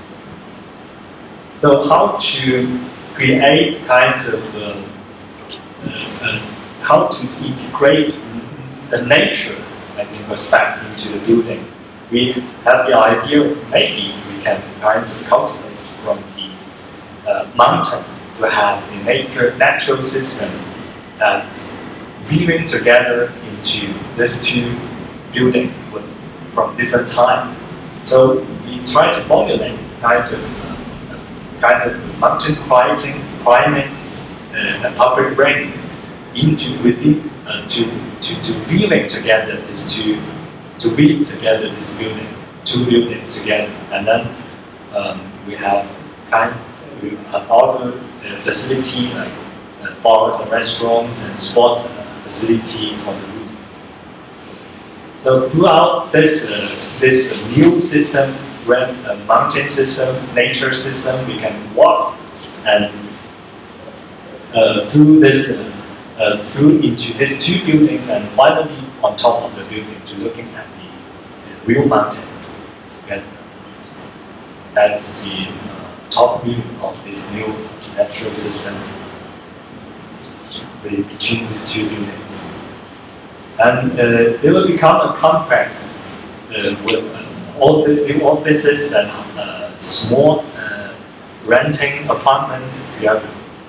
So how to create kind of uh, uh, uh, how to integrate the nature and aspect into the building. We have the idea maybe we can kind of cultivate from the uh, mountain to have the nature natural system and weaving together into these two buildings from different time. So we try to formulate kind of uh, kind of mountain climbing, climbing uh, and public rain into within uh, to to to weaving together these two to weave together this building, two buildings together, and then um, we have kind we have other uh, facility like uh, bars and restaurants and sport uh, facilities on the roof. So throughout this uh, this new system, uh, mountain system, nature system, we can walk and uh, through this uh, uh, through into these two buildings and finally on top of the building to looking at the, the real mountain. Okay? That's the uh, top view of this new natural system between these two buildings. And uh, it will become a complex uh, with uh, all the new offices and uh, small uh, renting apartments together.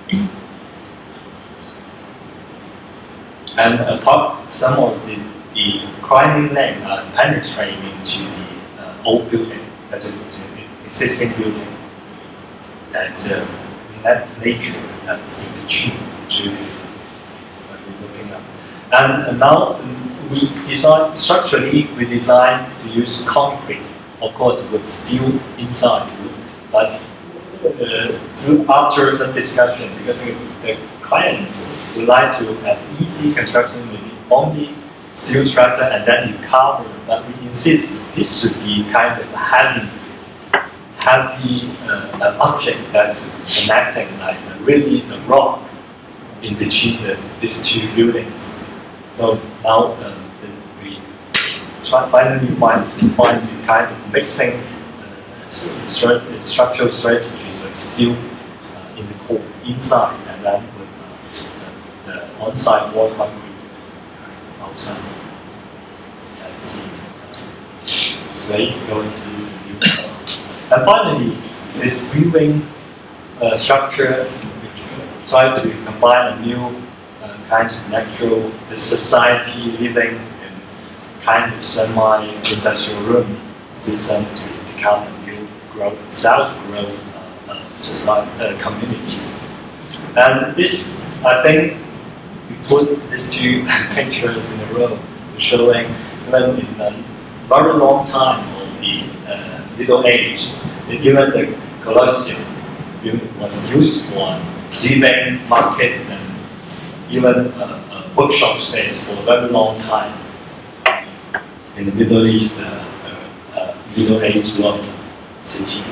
And apart, some of the, the climbing lane are penetrating into the uh, old building, uh, the, the existing building. That's uh, that nature that's in between to uh, we're looking at. And, and now we design structurally we design to use concrete, of course with steel inside, but uh, through after some discussion because the clients would like to have easy construction with only steel structure and then you cover, but we insist this should be kind of a heavy, heavy uh, object that's connecting like the, really the rock in between the, these two buildings. So now um, we try finally find find the kind of mixing uh, stru structural strategies of steel uh, in the core inside and then with uh, the, the on-site wall concrete outside. That's the uh, space going through the building. And finally, this viewing uh, structure, we try to combine a new kind of natural, the society living in kind of semi-industrial room system to become a new growth, self-growth uh, uh, society uh, community. And this, I think, we put these two pictures in a row, showing them in a very long time of the uh, Middle Age. Even the Colosseum was used for living market and even a, a bookshop space for a very long time in the Middle East, uh, uh, uh, Middle Age world city.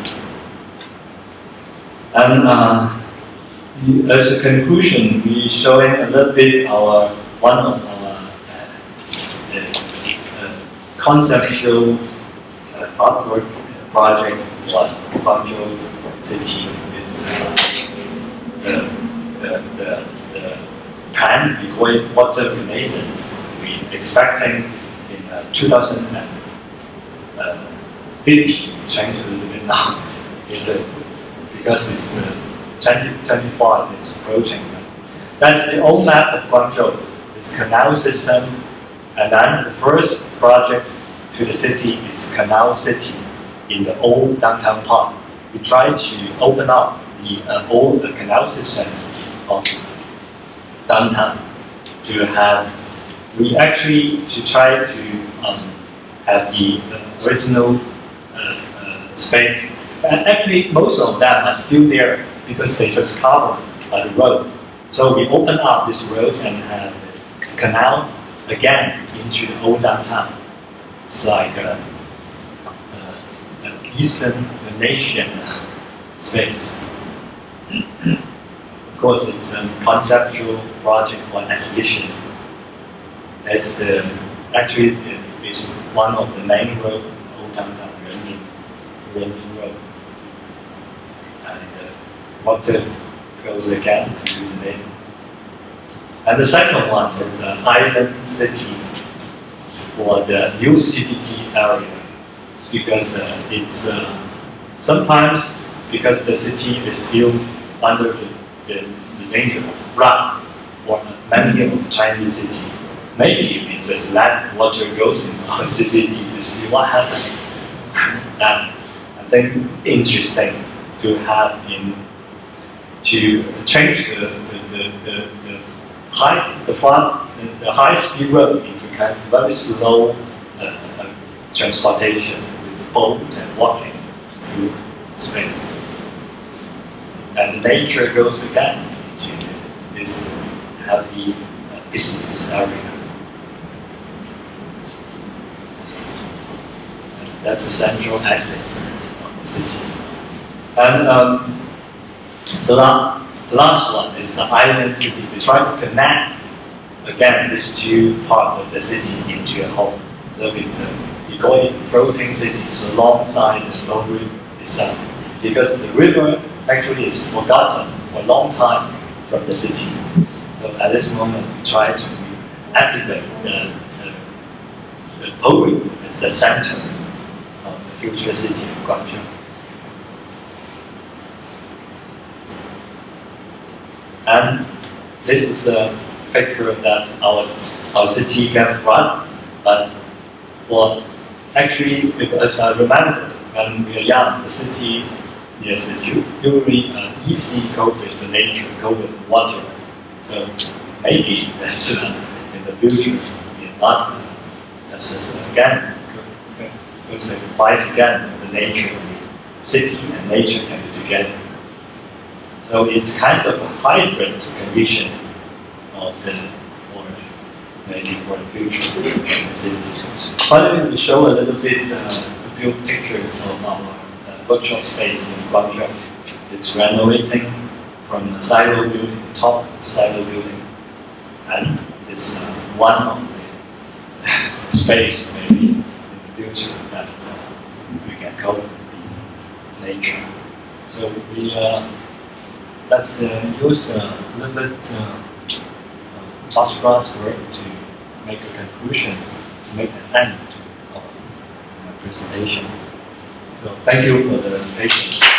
And uh, as a conclusion, we showing a little bit our one of our uh, uh, conceptual uh, artwork project was Guangzhou's city. It's uh, the, the, the, the plan, we call it water renaissance. We're expecting in uh, two thousand fifty, trying to live it now, the, because it's uh, twenty twenty-five is approaching. That's the old map of Guangzhou. It's a canal system, and then the first project to the city is Canal City in the old downtown park. We try to open up the uh, old uh, canal system of downtown to have, we actually to try to um, have the uh, original uh, uh, space. And actually, most of them are still there because they just covered by the road. So we open up these roads and have the canal again into the old downtown. It's like a, a, an Eastern Venetian space. Of course, it's a conceptual project or exhibition. It's the, actually it is one of the main roads in Old Downtown Renmin Road. And uh, water goes again to the neighborhood. And the second one is uh, Island City for the new C B T area, because uh, it's uh, sometimes because the city is still under the, the, the danger of flood for many of the Chinese city. Maybe we just let water goes in our city to see what happens. And I think interesting to have in to change the the, the, the, the high the far the high speed road into kind of very slow uh, uh, transportation with boat and walking through space. And nature goes again into this heavy uh, business area. And that's the central axis of the city. And um, the, la the last one is the island city. We try to connect again these two parts of the city into a whole. So it's a, we call it floating cities alongside the Long River itself, because the river actually is forgotten for a long time from the city. So at this moment, we try to activate the, the, the Po River as the center of the future city of Guangzhou. And this is a picture that our, our city can run, but for actually, as I remember, when we are young, the city is usually uh, easy cope with the nature, cope with water. So maybe that's uh, in the future, we're not uh, that's uh, again, because we fight again with the nature, the city and nature can be together. So it's kind of a hybrid condition of the, for maybe for the future of the cities. Finally, we show a little bit, uh, a few pictures of our uh, workshop space in Guangzhou. It's renovating from a silo building, top silo building, and it's uh, one of the space maybe in the future that uh, we can cope with nature. So we. Uh, That's the use a uh, little bit uh, abstract work to make a conclusion, to make an end to our presentation. So thank you for the patience.